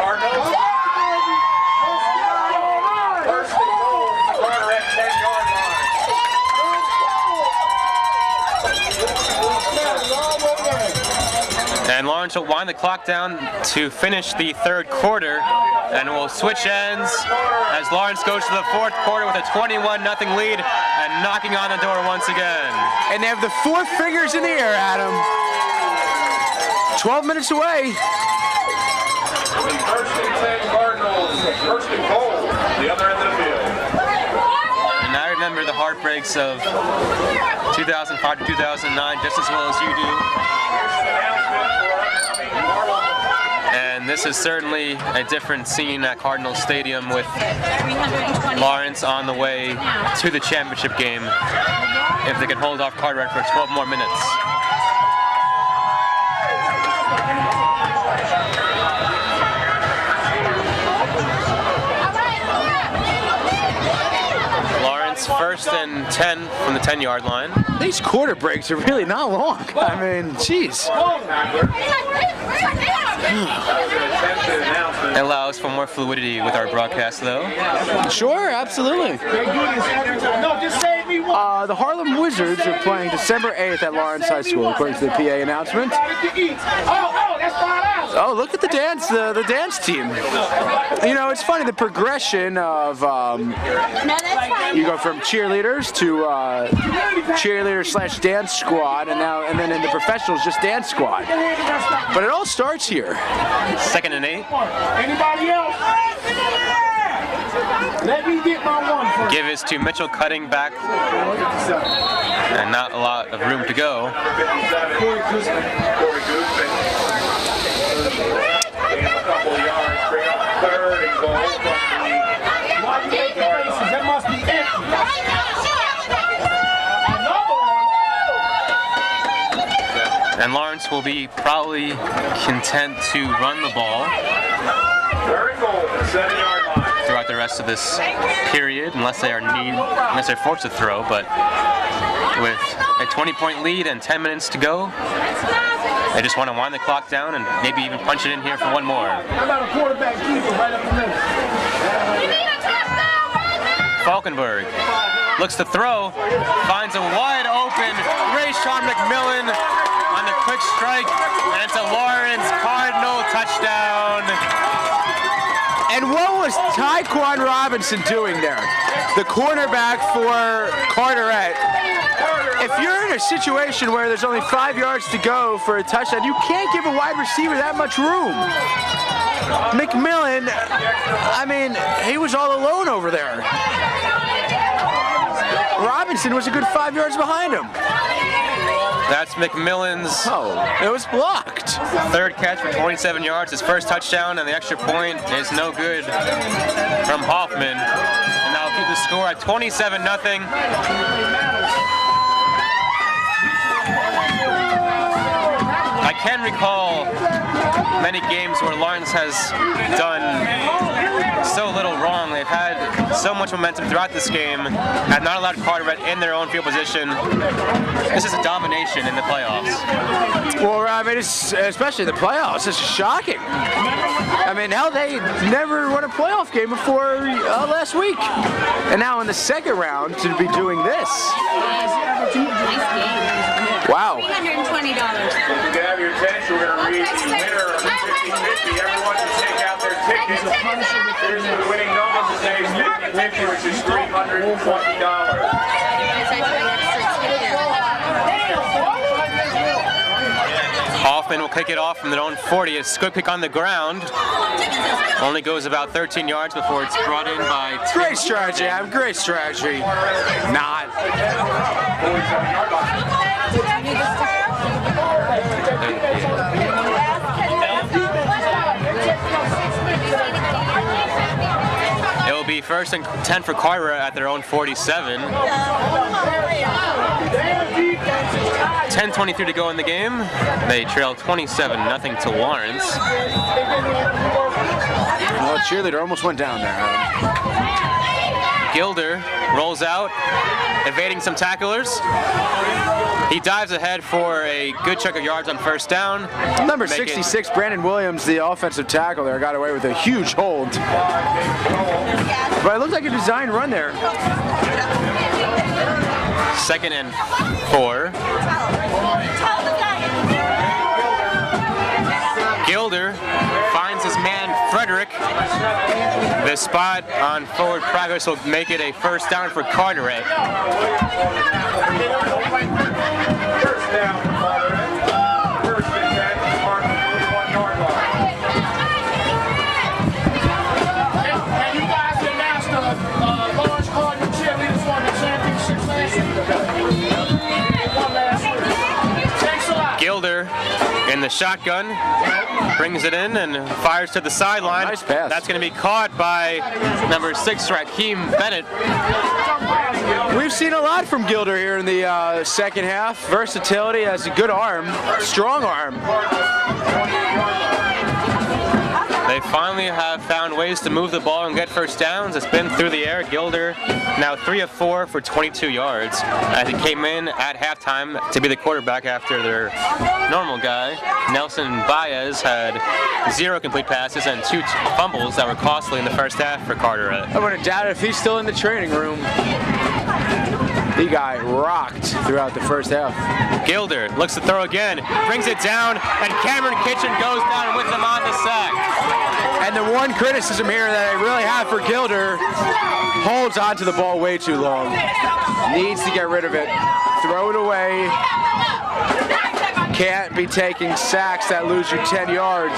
And Lawrence will wind the clock down to finish the third quarter, and will switch ends as Lawrence goes to the fourth quarter with a twenty-one nothing lead and knocking on the door once again. And they have the four fingers in the air, Adam. twelve minutes away. First and ten Cardinals, first and goal, the other end of the field. And I remember the heartbreaks of two thousand five to two thousand nine just as well as you do. And this is certainly a different scene at Cardinal Stadium with Lawrence on the way to the championship game if they can hold off Carteret for twelve more minutes. First and ten from the ten yard line. These quarter breaks are really not long. I mean, jeez. It allows for more fluidity with our broadcast, though. Sure, absolutely. Uh, the Harlem Wizards are playing December eighth at Lawrence High School, according to the P A announcement. Oh, look at the dance, the, the dance team. You know, it's funny, the progression of, um, you go from cheerleaders to uh, cheerleader slash dance squad, and now, and then in the professionals, just dance squad. But it all starts here. Second and eight. Anybody else? Let me get my one first. Give is to Mitchell cutting back, and not a lot of room to go. That must be empty. And Lawrence will be probably content to run the ball throughout the rest of this period, unless they are need, unless they're forced to throw. But with a twenty point lead and ten minutes to go, they just want to wind the clock down and maybe even punch it in here for one more. How about a quarterback keeper right up the middle? Falkenberg looks to throw, finds a wide open Rayshawn McMillan on the quick strike, and it's a Lawrence Cardinal touchdown. And what was Tyquan Robinson doing there? The cornerback for Carteret. If you're in a situation where there's only five yards to go for a touchdown, you can't give a wide receiver that much room. McMillan, I mean, he was all alone over there. Robinson was a good five yards behind him. That's McMillan's Oh, it was blocked. third catch for twenty-seven yards. His first touchdown, and the extra point is no good from Hoffman. And that'll keep the score at twenty-seven nothing. I can recall many games where Lawrence has done so little wrong. They've had so much momentum throughout this game, have not allowed Carteret in their own field position. This is a domination in the playoffs. Well, I mean, it's, especially the playoffs, it's shocking. I mean, hell, they never won a playoff game before uh, last week. And now in the second round to be doing this. Wow. three hundred twenty dollars. If you have your attention, we're going to read the winner of the fifty fifty. Everyone can take out their tickets. Here's the winning number today, fifty fifty, which is three hundred twenty dollars. Hoffman will kick it off from their own forty. A good kick on the ground. Only goes about thirteen yards before it's brought in by... Great strategy, Adam. Great strategy. Not. It will be first and ten for Carteret at their own forty-seven. ten twenty-three to go in the game. They trail twenty-seven nothing to Lawrence. Well, cheerleader almost went down there, Adam. Gilder rolls out, evading some tacklers. He dives ahead for a good chunk of yards on first down. Number Make sixty-six, it. Brandon Williams, the offensive tackle there, got away with a huge hold. But it looked like a designed run there. Second and four. Gilder finds his man Frederick. The spot on forward progress will make it a first down for Carteret. First down for Carteret. First and ten, Martin in the shotgun, brings it in and fires to the sideline. Nice pass. That's going to be caught by number six, Raheem Bennett. We've seen a lot from Gilder here in the uh, second half. Versatility, has a good arm, strong arm. They finally have found ways to move the ball and get first downs. It's been through the air. Gilder now three of four for twenty-two yards. As he came in at halftime to be the quarterback after their normal guy. Nelson Baez had zero complete passes and two fumbles that were costly in the first half for Carteret. I wouldn't doubt it if he's still in the training room. He got rocked throughout the first half. Gilder looks to throw again, brings it down, and Cameron Kitchen goes down with him on the sack. And the one criticism here that I really have for Gilder, holds onto the ball way too long. Needs to get rid of it. Throw it away. Can't be taking sacks that lose you ten yards.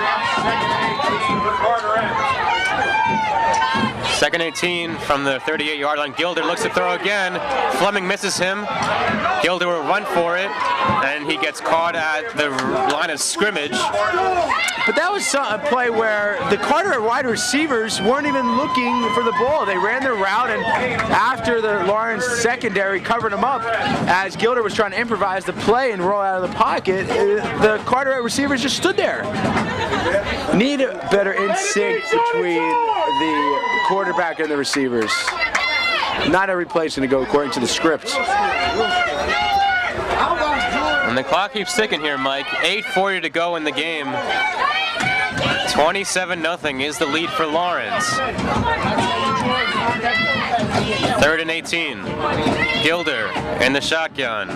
Second eighteen from the thirty-eight yard line. Gilder looks to throw again. Fleming misses him. Gilder will run for it, and he gets caught at the line of scrimmage. But that was a play where the Carteret wide receivers weren't even looking for the ball. They ran their route, and after the Lawrence secondary covered them up, as Gilder was trying to improvise the play and roll out of the pocket, the Carteret receivers just stood there. Need better instinct between the quarterback and the receivers. Not every play is going to go according to the script. And the clock keeps ticking here, Mike. eight forty to go in the game. twenty-seven nothing is the lead for Lawrence. Third and eighteen. Gilder in the shotgun.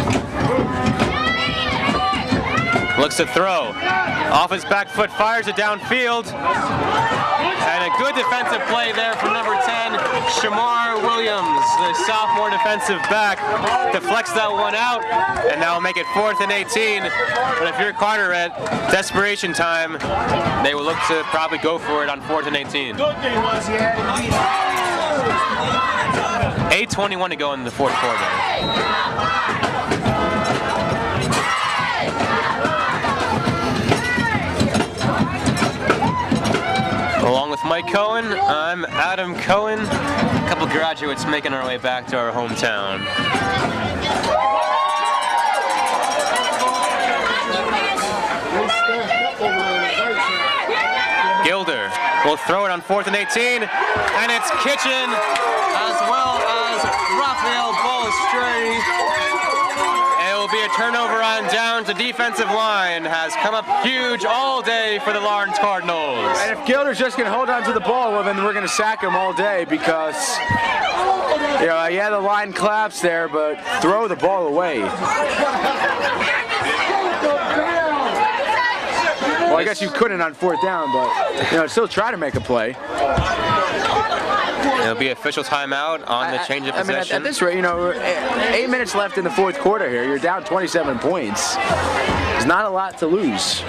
Looks to throw. Off his back foot, fires it downfield. And a good defensive play there from number ten, Shamar Williams, the sophomore defensive back, deflects that one out, and now make it fourth and eighteen. But if you're Carteret, desperation time, they will look to probably go for it on fourth and eighteen. eight twenty-one to go in the fourth quarter. Along with Mike Cohen, I'm Adam Cohen. A couple graduates making our way back to our hometown. Gilder will throw it on fourth and eighteen, and it's Kitchen as well as Raphael Ballestray. It will be a turnover on downs. The defensive line has come up huge all day for the Lawrence Cardinals. And if Gilder's just going to hold on to the ball, well, then we're going to sack him all day because, you know, yeah, the line collapsed there, but throw the ball away. Well, I guess you couldn't on fourth down, but, you know, still try to make a play. It'll be official timeout on the change of I, I mean, possession. at, at this rate, you know, eight minutes left in the fourth quarter here. You're down twenty-seven points. There's not a lot to lose.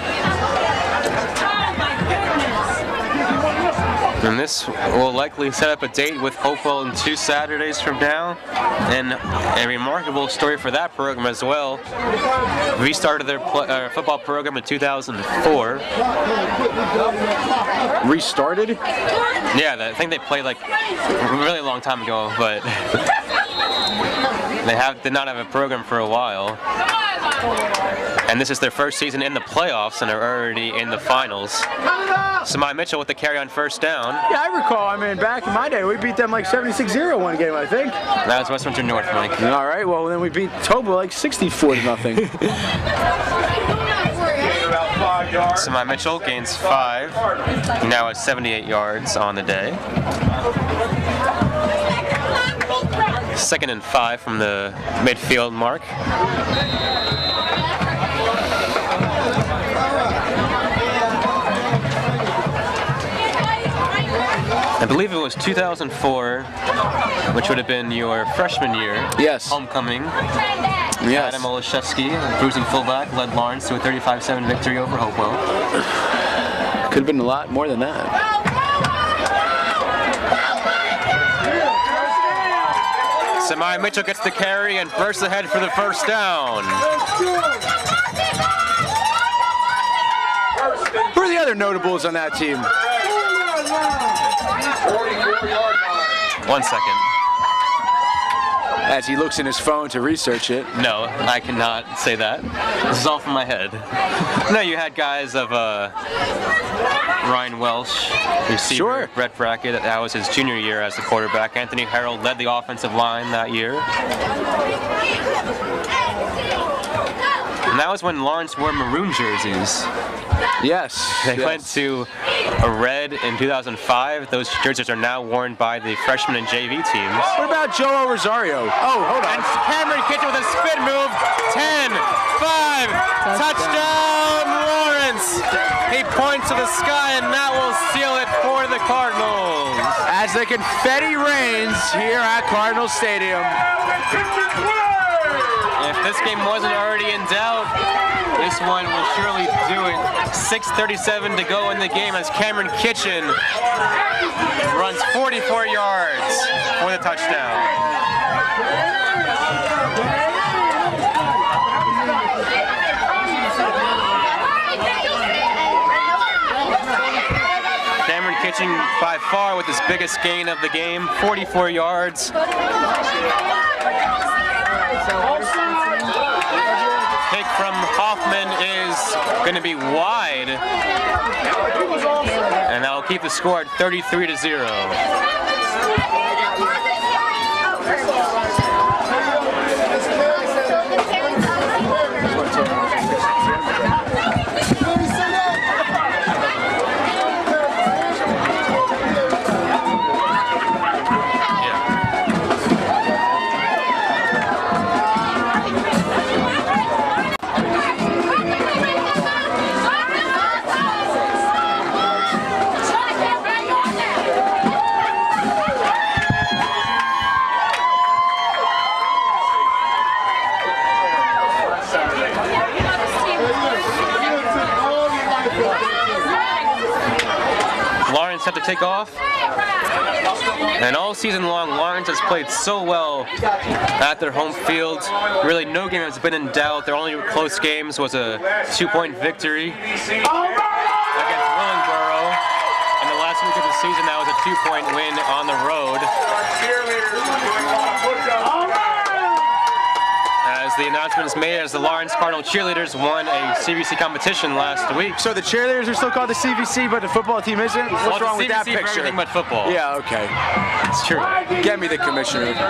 And this will likely set up a date with Hopewell in two Saturdays from now. And a remarkable story for that program as well. We started their pl uh, football program in two thousand four. Restarted? Yeah, I think they played like a really long time ago, but they have did not have a program for a while. And this is their first season in the playoffs, and they're already in the finals. Samai Mitchell with the carry on first down. Yeah, I recall. I mean, back in my day, we beat them like seventy-six zero one game, I think. That was West Winter North, Mike. All right, well, then we beat Toba like sixty-four to nothing. Samai Mitchell gains five, now at seventy-eight yards on the day. Second and five from the midfield mark. I believe it was two thousand four, which would have been your freshman year. Yes. Homecoming. Yes. Adam Olszewski, bruising fullback, led Lawrence to a thirty-five seven victory over Hopewell. Could have been a lot more than that. Samai Mitchell gets the carry and bursts ahead for the first down. other notables on that team? forty-four yard line. One second. As he looks in his phone to research it. No, I cannot say that. This is all from my head. No, you had guys of uh, Ryan Welsh, receiver, Sure. Brett Brackett. That was his junior year as the quarterback. Anthony Harold led the offensive line that year. And that was when Lawrence wore maroon jerseys. Yes. They yes. went to a red in two thousand five. Those jerseys are now worn by the freshman and J V teams. What about Joe Rosario? Oh, hold on. And Cameron Kitchen with a spin move. ten, five, touchdown Lawrence. He points to the sky and that will seal it for the Cardinals. As the confetti rains here at Cardinal Stadium. If this game wasn't already in doubt, this one will surely do it. six thirty-seven to go in the game as Cameron Kitchen runs forty-four yards for the touchdown. Cameron Kitchen by far with his biggest gain of the game, forty-four yards. Kick from Hoffman is going to be wide, and that will keep the score at thirty-three to zero. Lawrence have to take off. And all season long, Lawrence has played so well at their home field. Really, no game has been in doubt. Their only close games was a two-point victory against Willingboro. And the last week of the season, that was a two-point win on the road. As the announcement is made, as the Lawrence Cardinal cheerleaders won a C V C competition last week. So the cheerleaders are still called the C V C, but the football team isn't? What's well, wrong the with that C V C for picture? everything but football. Yeah, okay. It's true. Get me the commissioner. He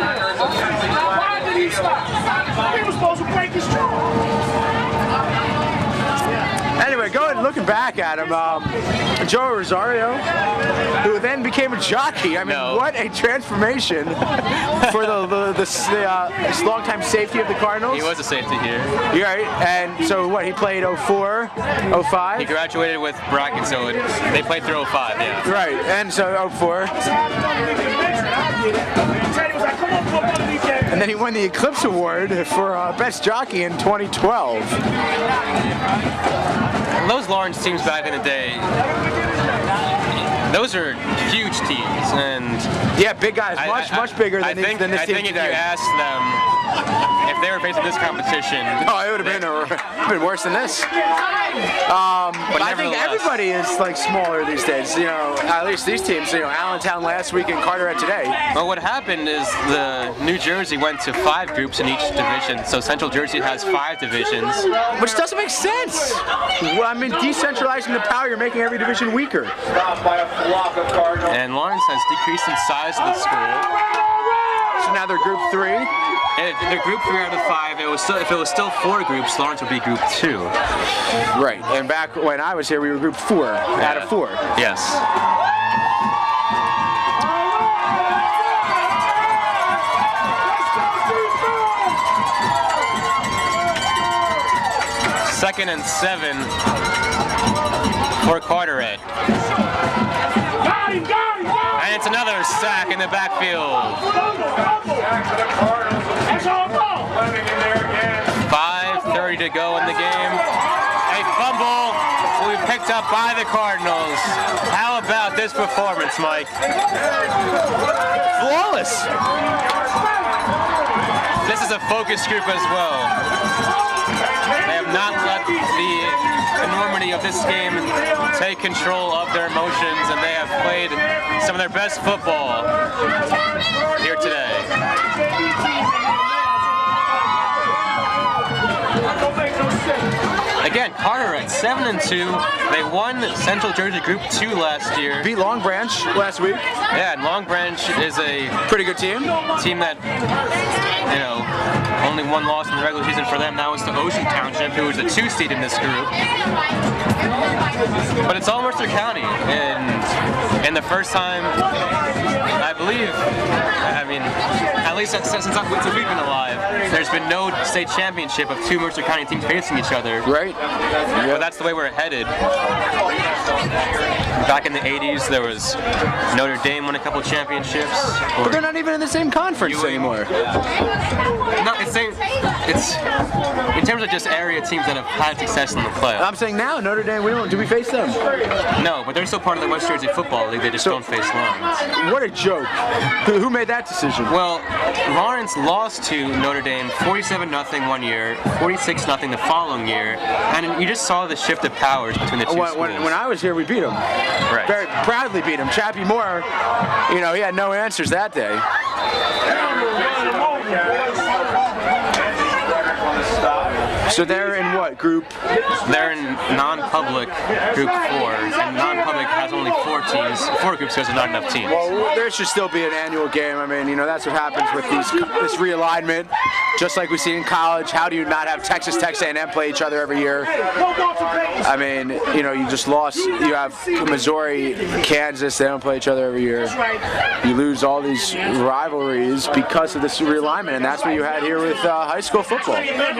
was supposed to break his jaw. Anyway, going looking back at him, um, Joe Rosario, who then became a jockey. I mean, No. what a transformation for the the, the, the uh, longtime safety of the Cardinals. He was a safety here. You're right. And so what? He played oh four, oh five. He graduated with brackets, so it, they played through oh five, yeah. Right. And so oh four. And then he won the Eclipse Award for uh, Best Jockey in twenty twelve. Those Lawrence teams back in the day, those are huge teams, and Yeah, big guys, I- much, I- much bigger than, I these, think, than this I team think if today. you asked them if they were facing this competition, Oh, it would have been, a, been worse than this. Um, but I think nevertheless. everybody is like smaller these days. You know, at least these teams. You know, Allentown last week and Carteret today. well, what happened is the New Jersey went to five groups in each division, so Central Jersey has five divisions. Which doesn't make sense. Well, I mean, decentralizing the power, you're making every division weaker. Stopped by a flock of Cardinals. And Lawrence has decreased in size of the school. So now they're Group Three. If they're group three out of five, it was still, if it was still four groups, Lawrence would be group two. Right. And back when I was here, we were Group Four out of four. Yes. Second and seven for Carteret. And it's another sack in the backfield. five thirty to go in the game. A fumble will be picked up by the Cardinals. How about this performance, Mike? Flawless. This is a focus group as well. They have not let the enormity of this game take control of their emotions, and they have played some of their best football here today. Again, Carteret seven and two. They won Central Jersey Group two last year. Beat Long Branch last week. Yeah, and Long Branch is a pretty good team. Team that, you know, only one loss in the regular season for them. That was to Ocean Township, who was a two seed in this group. But it's all Mercer County, and and the first time, I believe, I mean, at least since, since, I've, since we've been alive, there's been no state championship of two Mercer County teams facing each other. Right. But that's the way we're headed. Back in the eighties, there was Notre Dame won a couple championships. But they're not even in the same conference Ewing. anymore. No, it's saying it's in terms of just area teams that have had success in the playoffs. I'm saying now, Notre Dame, we won't. Do we face them? No, but they're still part of the West Jersey Football League. They just So- don't face Lawrence. What a joke. Who, who made that decision? Well, Lawrence lost to Notre Dame forty-seven nothing one year, forty-six nothing the following year, and you just saw the shift of powers between the two when, schools. when, when I was here, we beat them. Right. Very proudly beat them. Chappie Moore, you know, he had no answers that day. So they're in what group? They're in non-public group four, and non-public has only four teams, four groups because there's not enough teams. Well, there should still be an annual game. I mean, you know, that's what happens with these this realignment. Just like we see in college, how do you not have Texas, Texas A and M play each other every year? I mean, you know, you just lost. You have Missouri, Kansas, they don't play each other every year. You lose all these rivalries because of this realignment, and that's what you had here with uh, high school football.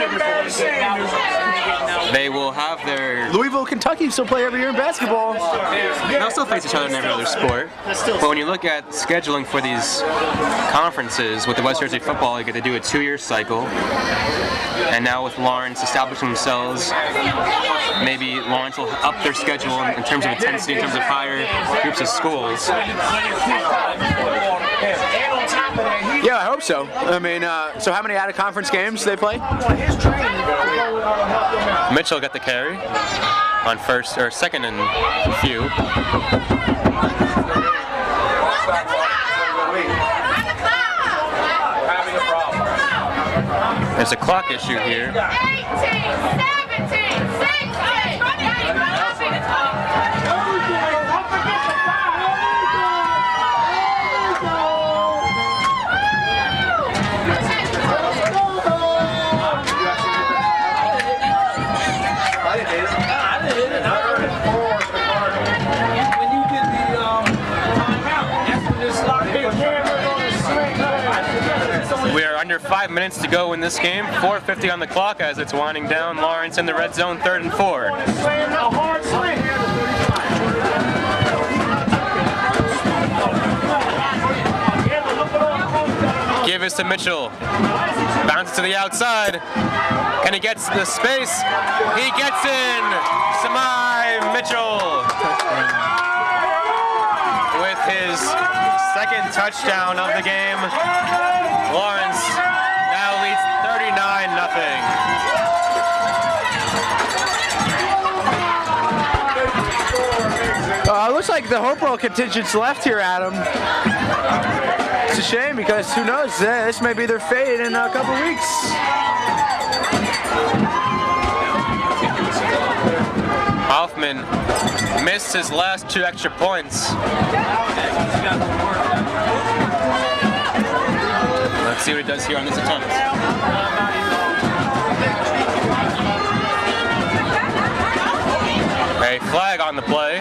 They will have their... Louisville, Kentucky still play every year in basketball. They'll still face each other in every other sport. But when you look at scheduling for these conferences with the West Jersey Football League, they do a two-year cycle. And now with Lawrence establishing themselves, maybe Lawrence will up their schedule in, in terms of intensity, in terms of higher groups of schools. Yeah, I hope so. I mean, uh, so how many out-of-conference games do they play? Mitchell got the carry on first or second and few. There's a clock issue here. We are under five minutes to go in this game. four fifty on the clock as it's winding down. Lawrence in the red zone, third and four. Give us to Mitchell. Bounces to the outside. Can he get the space? He gets in. Samai Mitchell with his second touchdown of the game. Lawrence now leads thirty-nine nothing. Uh, looks like the Hopewell contingent's left here, Adam. It's a shame because who knows? Uh, this may be their fate in a couple weeks. Hoffman missed his last two extra points. Let's see what he does here on this attempt. A flag on the play.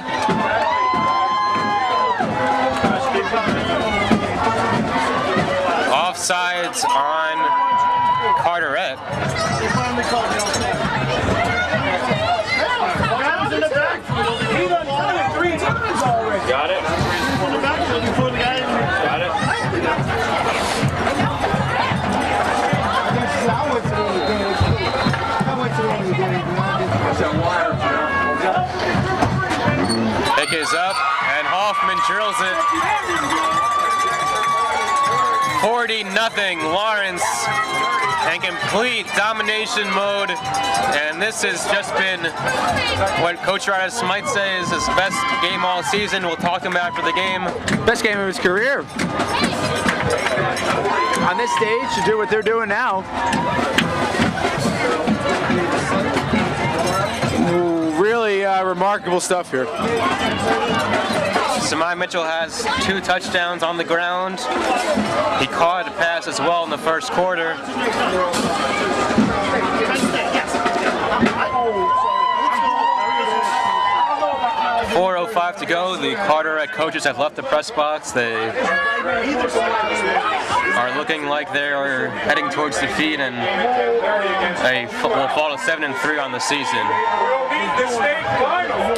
Offsides on Carteret. Got it. Got it. Pick is up, and Hoffman drills it. forty nothing. Lawrence in complete domination mode, and this has just been what Coach Radis might say is his best game all season. We'll talk to him after the game. Best game of his career. On this stage to do what they're doing now. Really uh, remarkable stuff here. Samai Mitchell has two touchdowns on the ground. He caught a pass as well in the first quarter. four oh five to go. The Carteret coaches have left the press box. They are looking like they are heading towards defeat, and they will fall to seven and three on the season. The state final.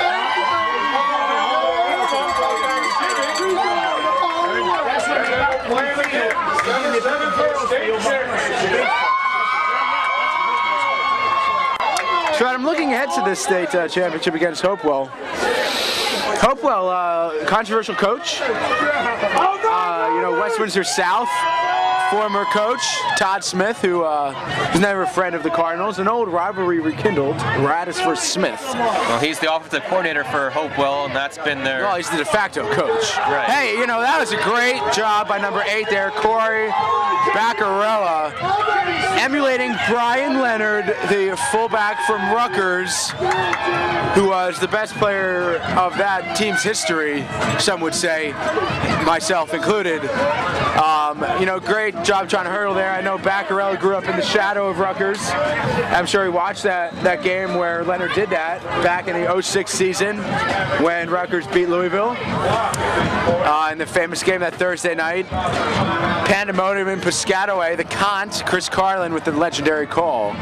So I'm looking ahead to this state uh, championship against Hopewell. Hopewell, uh, controversial coach. Uh, you know, Westminster South, former coach Todd Smith, who uh, is never a friend of the Cardinals. An old rivalry rekindled. Radis versus Smith. Well, he's the offensive coordinator for Hopewell, and that's been their. Well, he's the de facto coach. Right. Hey, you know, that was a great job by number eight there, Corey Baccarella, emulating Brian Leonard, the fullback from Rutgers, who was the best player of that team's history, some would say, myself included. Um, you know, great job trying to hurdle there. I know Baccarella grew up in the shadow of Rutgers. I'm sure he watched that, that game where Leonard did that back in the oh six season when Rutgers beat Louisville uh, in the famous game that Thursday night. Pandemonium in Piscataway, the Cont, Chris Carlin with the legendary call.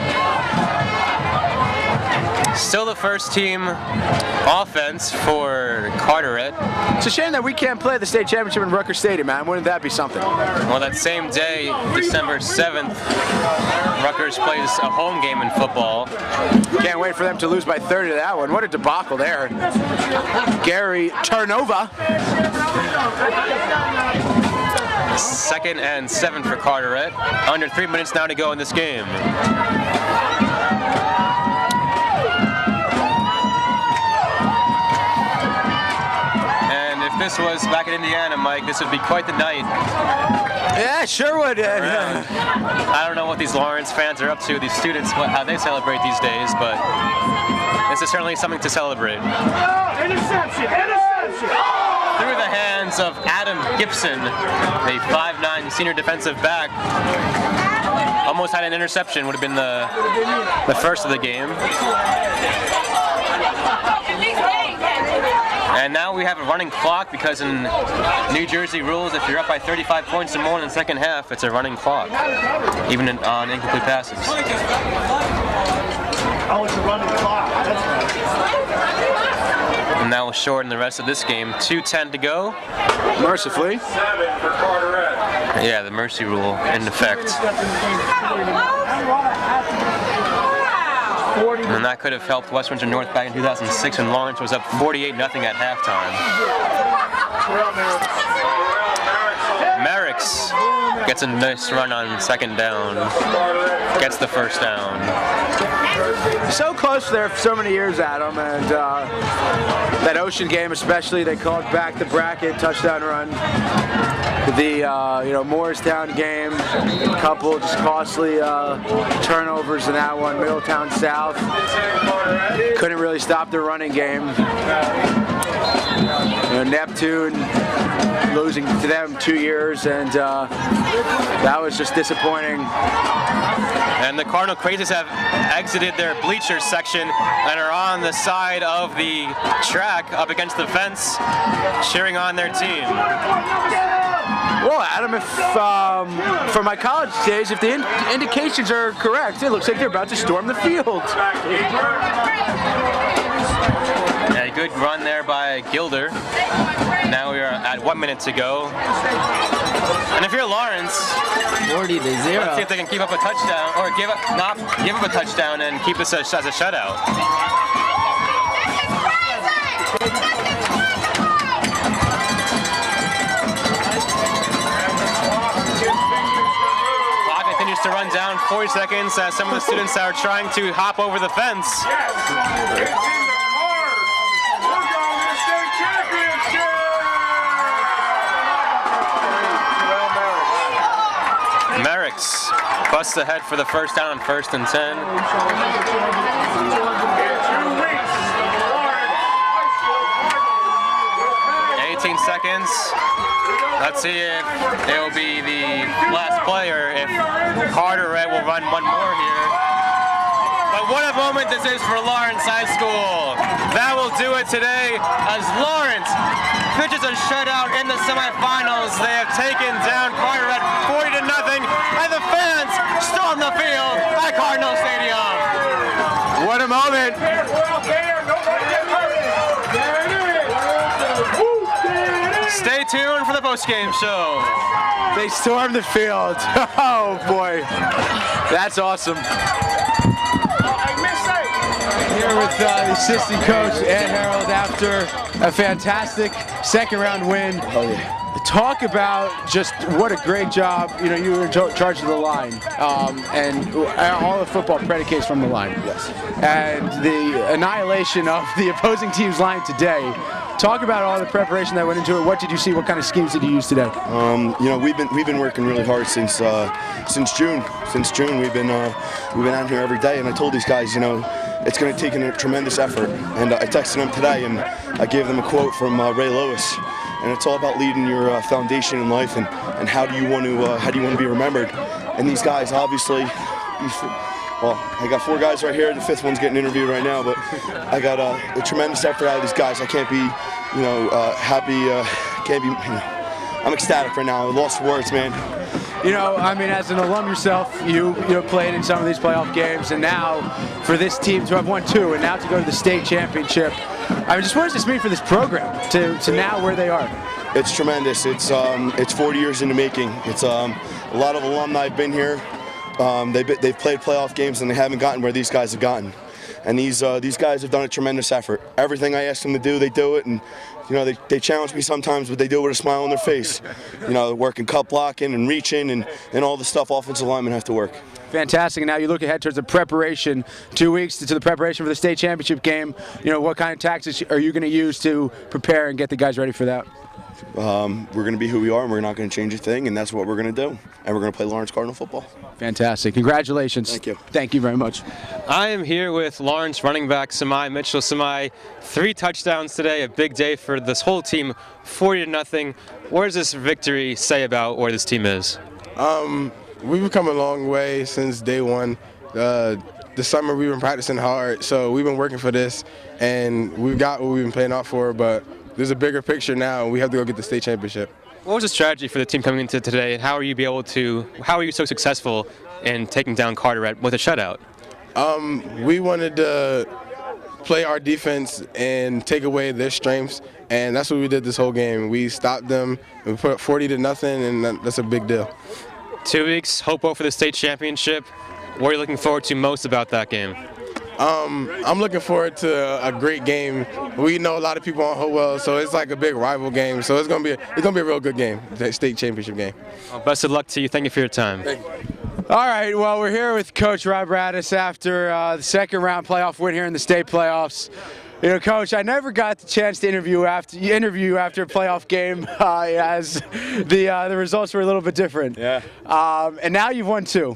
Still the first team offense for Carteret. It's a shame that we can't play the state championship in Rutgers Stadium, man. Wouldn't that be something? Well, that same day, December seventh, Rutgers plays a home game in football. Can't wait for them to lose by thirty to that one. What a debacle there. Gary Turnova. Second and seven for Carteret. Under three minutes now to go in this game. If this was back in Indiana, Mike, this would be quite the night. Yeah, sure would. Around. I don't know what these Lawrence fans are up to, these students, what, how they celebrate these days, but this is certainly something to celebrate. Oh, interception! Interception! Through the hands of Adam Gibson, a five nine senior defensive back. Almost had an interception, would have been the, the first of the game. And now we have a running clock because in New Jersey rules, if you're up by thirty-five points or more in the second half, it's a running clock, even in, on incomplete passes. Oh, it's a running clock. That's right. And that will shorten the rest of this game. two ten to go. Mercifully. Seven for Carteret. Yeah, the mercy rule in effect. And that could have helped Westminster North back in two thousand six when Lawrence was up forty-eight nothing at halftime. Merrick's gets a nice run on second down. Gets the first down. So close there for so many years, Adam, and uh, that Ocean game especially, they called back the bracket touchdown run. The uh, you know Morristown game, a couple just costly uh, turnovers in that one. Middletown South couldn't really stop the running game. You know, Neptune losing to them two years, and uh, that was just disappointing. And the Cardinal Crazies have exited their bleachers section and are on the side of the track up against the fence, cheering on their team. Well, Adam, if um, from my college days, if the in indications are correct, it looks like they're about to storm the field. Yeah, a good run there by Gilder. Now we are at one minute to go. And if you're Lawrence, forty to zero. Let's see if they can keep up a touchdown, or give up, not give up a touchdown and keep this as, as a shutout. forty seconds as some of the students are trying to hop over the fence. Yes, it's in the card. We're going to the state championship. Merrick's busts ahead for the first down on first and ten. In two weeks, Lawrence High School Cardinals. eighteen seconds. Let's see if it will be the last player, if Carteret will run one more here. But what a moment this is for Lawrence High School. That will do it today as Lawrence pitches a shutout in the semifinals. They have taken down Carteret forty to nothing, and the fans storm the field at Cardinal Stadium. What a moment. Stay tuned for the post-game show. They stormed the field. Oh boy, that's awesome. Here with uh, the assistant coach, Ed Harold, after a fantastic second round win. Oh yeah. Talk about just what a great job. You know, you were in charge of the line, um, and all the football predicates from the line. Yes. And the annihilation of the opposing team's line today. Talk about all the preparation that went into it. What did you see? What kind of schemes did you use today? Um, you know, we've been we've been working really hard since uh, since June. Since June, we've been uh, we've been out here every day. And I told these guys, you know, it's going to take a tremendous effort. And I texted them today, and I gave them a quote from uh, Ray Lewis. And it's all about leading your uh, foundation in life, and, and how do you want to uh, how do you want to be remembered? And these guys, obviously, well, I got four guys right here. The fifth one's getting interviewed right now, but I got uh, a tremendous effort out of these guys. I can't be, you know, uh, happy. Uh, can't be. You know, I'm ecstatic right now. I lost words, man. You know, I mean, as an alum yourself, you you know played in some of these playoff games, and now for this team to have won two, and now to go to the state championship. I mean, just what does this mean for this program to, to now where they are? It's tremendous. It's um, it's forty years in the making. It's um, a lot of alumni have been here. Um, they've, they've played playoff games and they haven't gotten where these guys have gotten. And these uh, these guys have done a tremendous effort. Everything I ask them to do, they do it. And you know, they, they challenge me sometimes, but they do it with a smile on their face. You know, working cut blocking and reaching and, and all the stuff offensive linemen have to work. Fantastic. And now you look ahead towards the preparation, two weeks to the preparation for the state championship game. You know, what kind of tactics are you going to use to prepare and get the guys ready for that? Um, we're going to be who we are, and we're not going to change a thing, and that's what we're going to do. And we're going to play Lawrence Cardinal football. Fantastic. Congratulations. Thank you. Thank you very much. I am here with Lawrence running back Samai Mitchell. Samai, three touchdowns today, a big day for this whole team, forty to nothing. What does this victory say about where this team is? Um, we've come a long way since day one. Uh, the summer we've been practicing hard, so we've been working for this, and we've got what we've been playing out for, but there's a bigger picture now, and we have to go get the state championship. What was the strategy for the team coming into today, and how are you be able to, how are you so successful in taking down Carteret with a shutout? Um, we wanted to play our defense and take away their strengths, and that's what we did this whole game. We stopped them, and we put up forty to nothing, and that, that's a big deal. Two weeks, hope for the state championship. What are you looking forward to most about that game? Um, I'm looking forward to a great game. We know a lot of people on Hopewell, so it's like a big rival game. So it's gonna be a, it's gonna be a real good game, the state championship game. Well, best of luck to you. Thank you for your time. Thank you. All right, well, we're here with Coach Rob Radis after uh, the second round playoff win here in the state playoffs. You know, Coach, I never got the chance to interview after interview after a playoff game, uh, as the uh, the results were a little bit different. Yeah. Um, and now you've won two,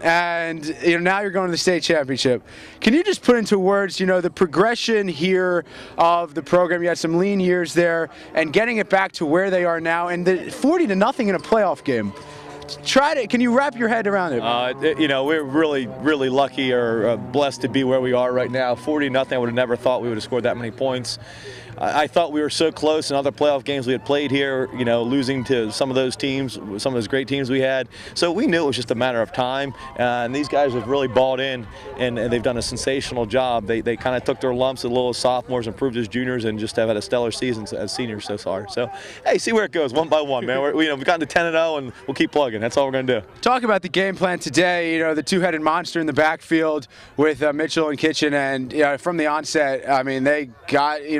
and you know now you're going to the state championship. Can you just put into words, you know, the progression here of the program? You had some lean years there, and getting it back to where they are now, and the forty to nothing in a playoff game. Try to, can you wrap your head around it? Uh, you know, we're really, really lucky or uh, blessed to be where we are right now. forty nothing, I would have never thought we would have scored that many points. I, I thought we were so close in other playoff games we had played here, you know, losing to some of those teams, some of those great teams we had. So we knew it was just a matter of time. Uh, and these guys have really bought in, and, and they've done a sensational job. They, they kind of took their lumps a little as sophomores, improved as juniors, and just have had a stellar season as seniors so far. So, hey, see where it goes, one by one, man. We're, we, you know, we've gotten to ten and oh, and we'll keep plugging. That's all we're going to do. Talk about the game plan today. You know, the two-headed monster in the backfield with uh, Mitchell and Kitchen, and you know, from the onset, I mean, they got you know yards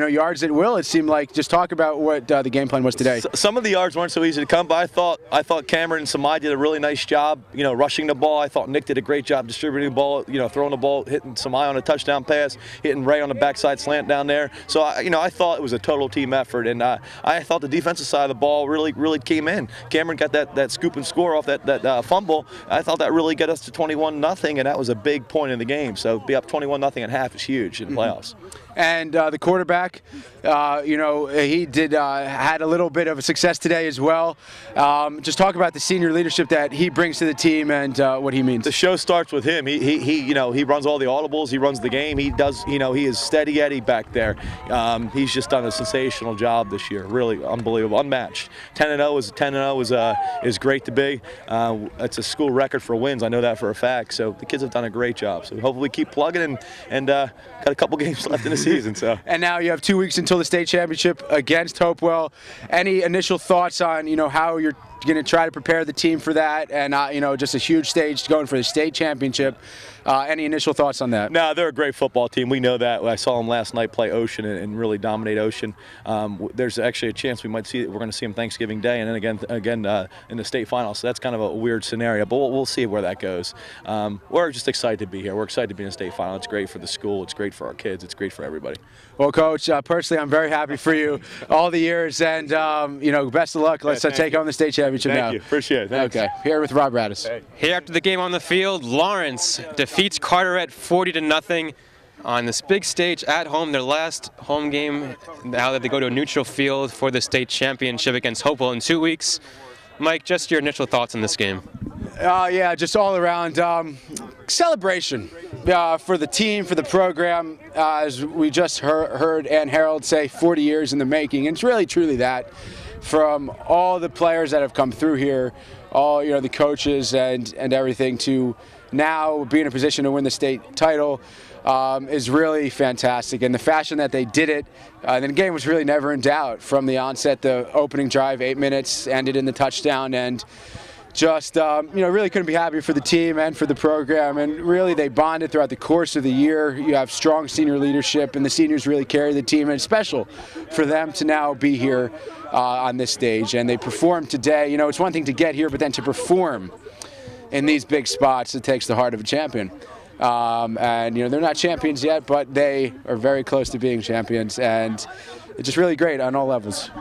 at will, it seemed like. Just talk about what uh, the game plan was today. S some of the yards weren't so easy to come, but I thought I thought Cameron and Samai did a really nice job, you know, rushing the ball. I thought Nick did a great job distributing the ball, you know, throwing the ball, hitting Samai on a touchdown pass, hitting Ray on the backside slant down there. So, I, you know, I thought it was a total team effort, and uh, I thought the defensive side of the ball really, really came in. Cameron got that, that scoop and score off that, that uh, fumble. I thought that really got us to twenty-one nothing, and that was a big point in the game. So, be up twenty-one nothing at half is huge in the playoffs. And uh, the quarterback, uh, you know, he did uh, had a little bit of a success today as well. Um, just talk about the senior leadership that he brings to the team and uh, what he means. The show starts with him. He, he, he, you know, he runs all the audibles. He runs the game. He does, you know, he is steady Eddie back there. Um, he's just done a sensational job this year. Really unbelievable, unmatched. ten and oh is ten and oh is uh, is great to be. Uh, it's a school record for wins. I know that for a fact. So the kids have done a great job. So hopefully we keep plugging and and uh, got a couple games left in the season. So. And now you have two weeks until the state championship against Hopewell. Any initial thoughts on, you know, how you're going to try to prepare the team for that, and uh, you know, just a huge stage going for the state championship? Uh, any initial thoughts on that? No, they're a great football team. We know that. I saw them last night play Ocean and, and really dominate Ocean. Um, there's actually a chance we might see. We're going to see them Thanksgiving Day, and then again, again uh, in the state final. So that's kind of a weird scenario, but we'll, we'll see where that goes. Um, we're just excited to be here. We're excited to be in the state final. It's great for the school. It's great for our kids. It's great for everybody. Well, Coach, uh, personally, I'm very happy for you all the years, and um, you know, best of luck. Let's yeah, uh, take you. on the state championship thank now. You. Appreciate it. Thanks. Okay, here with Rob Radis. Hey. Here after the game on the field, Lawrence defeats Carteret forty to nothing on this big stage at home. Their last home game now that they go to a neutral field for the state championship against Hopewell in two weeks. Mike, just your initial thoughts on this game. Uh, yeah, just all around um, celebration uh, for the team, for the program. Uh, as we just heard, heard Ann Harold say, forty years in the making. And it's really, truly that. From all the players that have come through here, all, you know, the coaches and, and everything, to now be in a position to win the state title um, is really fantastic. And the fashion that they did it, uh, the game was really never in doubt from the onset. The opening drive, eight minutes, ended in the touchdown, and just, um, you know, really couldn't be happier for the team and for the program. And really, they bonded throughout the course of the year. You have strong senior leadership, and the seniors really carry the team. And it's special for them to now be here uh, on this stage. And they performed today. You know, it's one thing to get here, but then to perform in these big spots, it takes the heart of a champion. Um, and, you know, they're not champions yet, but they are very close to being champions. And it's just really great on all levels.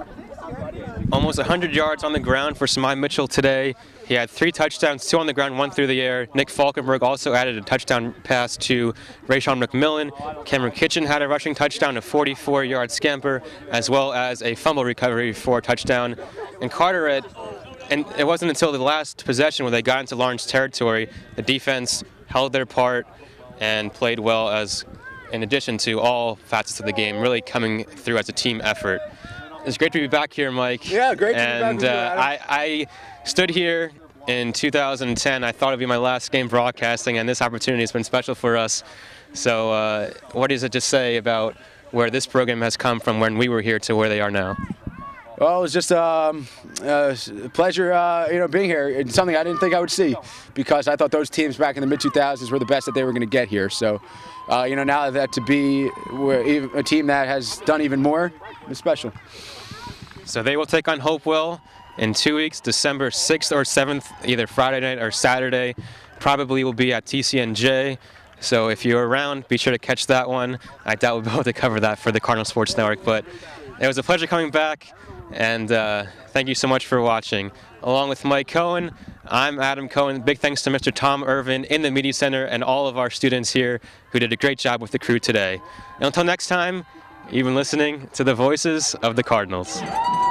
Almost one hundred yards on the ground for Samai Mitchell today. He had three touchdowns, two on the ground, one through the air. Nick Falkenberg also added a touchdown pass to Rayshawn McMillan. Cameron Kitchen had a rushing touchdown, a forty-four yard scamper, as well as a fumble recovery for a touchdown. And Carteret, and it wasn't until the last possession where they got into Lawrence territory, the defense held their part and played well, as in addition to all facets of the game, really coming through as a team effort. It's great to be back here, Mike. Yeah, great to and, be back with uh, you, Adam. I, I stood here in two thousand ten. I thought it would be my last game broadcasting, and this opportunity has been special for us. So uh, what does it just say about where this program has come from when we were here to where they are now? Well, it was just um, a pleasure, uh, you know, being here. It's something I didn't think I would see, because I thought those teams back in the mid two thousands were the best that they were going to get here. So, uh, you know, now that to be a team that has done even more, it's special. So they will take on Hopewell in two weeks, December sixth or seventh, either Friday night or Saturday. Probably will be at T C N J. So if you're around, be sure to catch that one. I doubt we'll be able to cover that for the Cardinal Sports Network, but it was a pleasure coming back. And uh, thank you so much for watching. Along with Mike Cohen, I'm Adam Cohen. Big thanks to Mister Tom Irvin in the Media Center and all of our students here who did a great job with the crew today. And until next time, you've been listening to the voices of the Cardinals.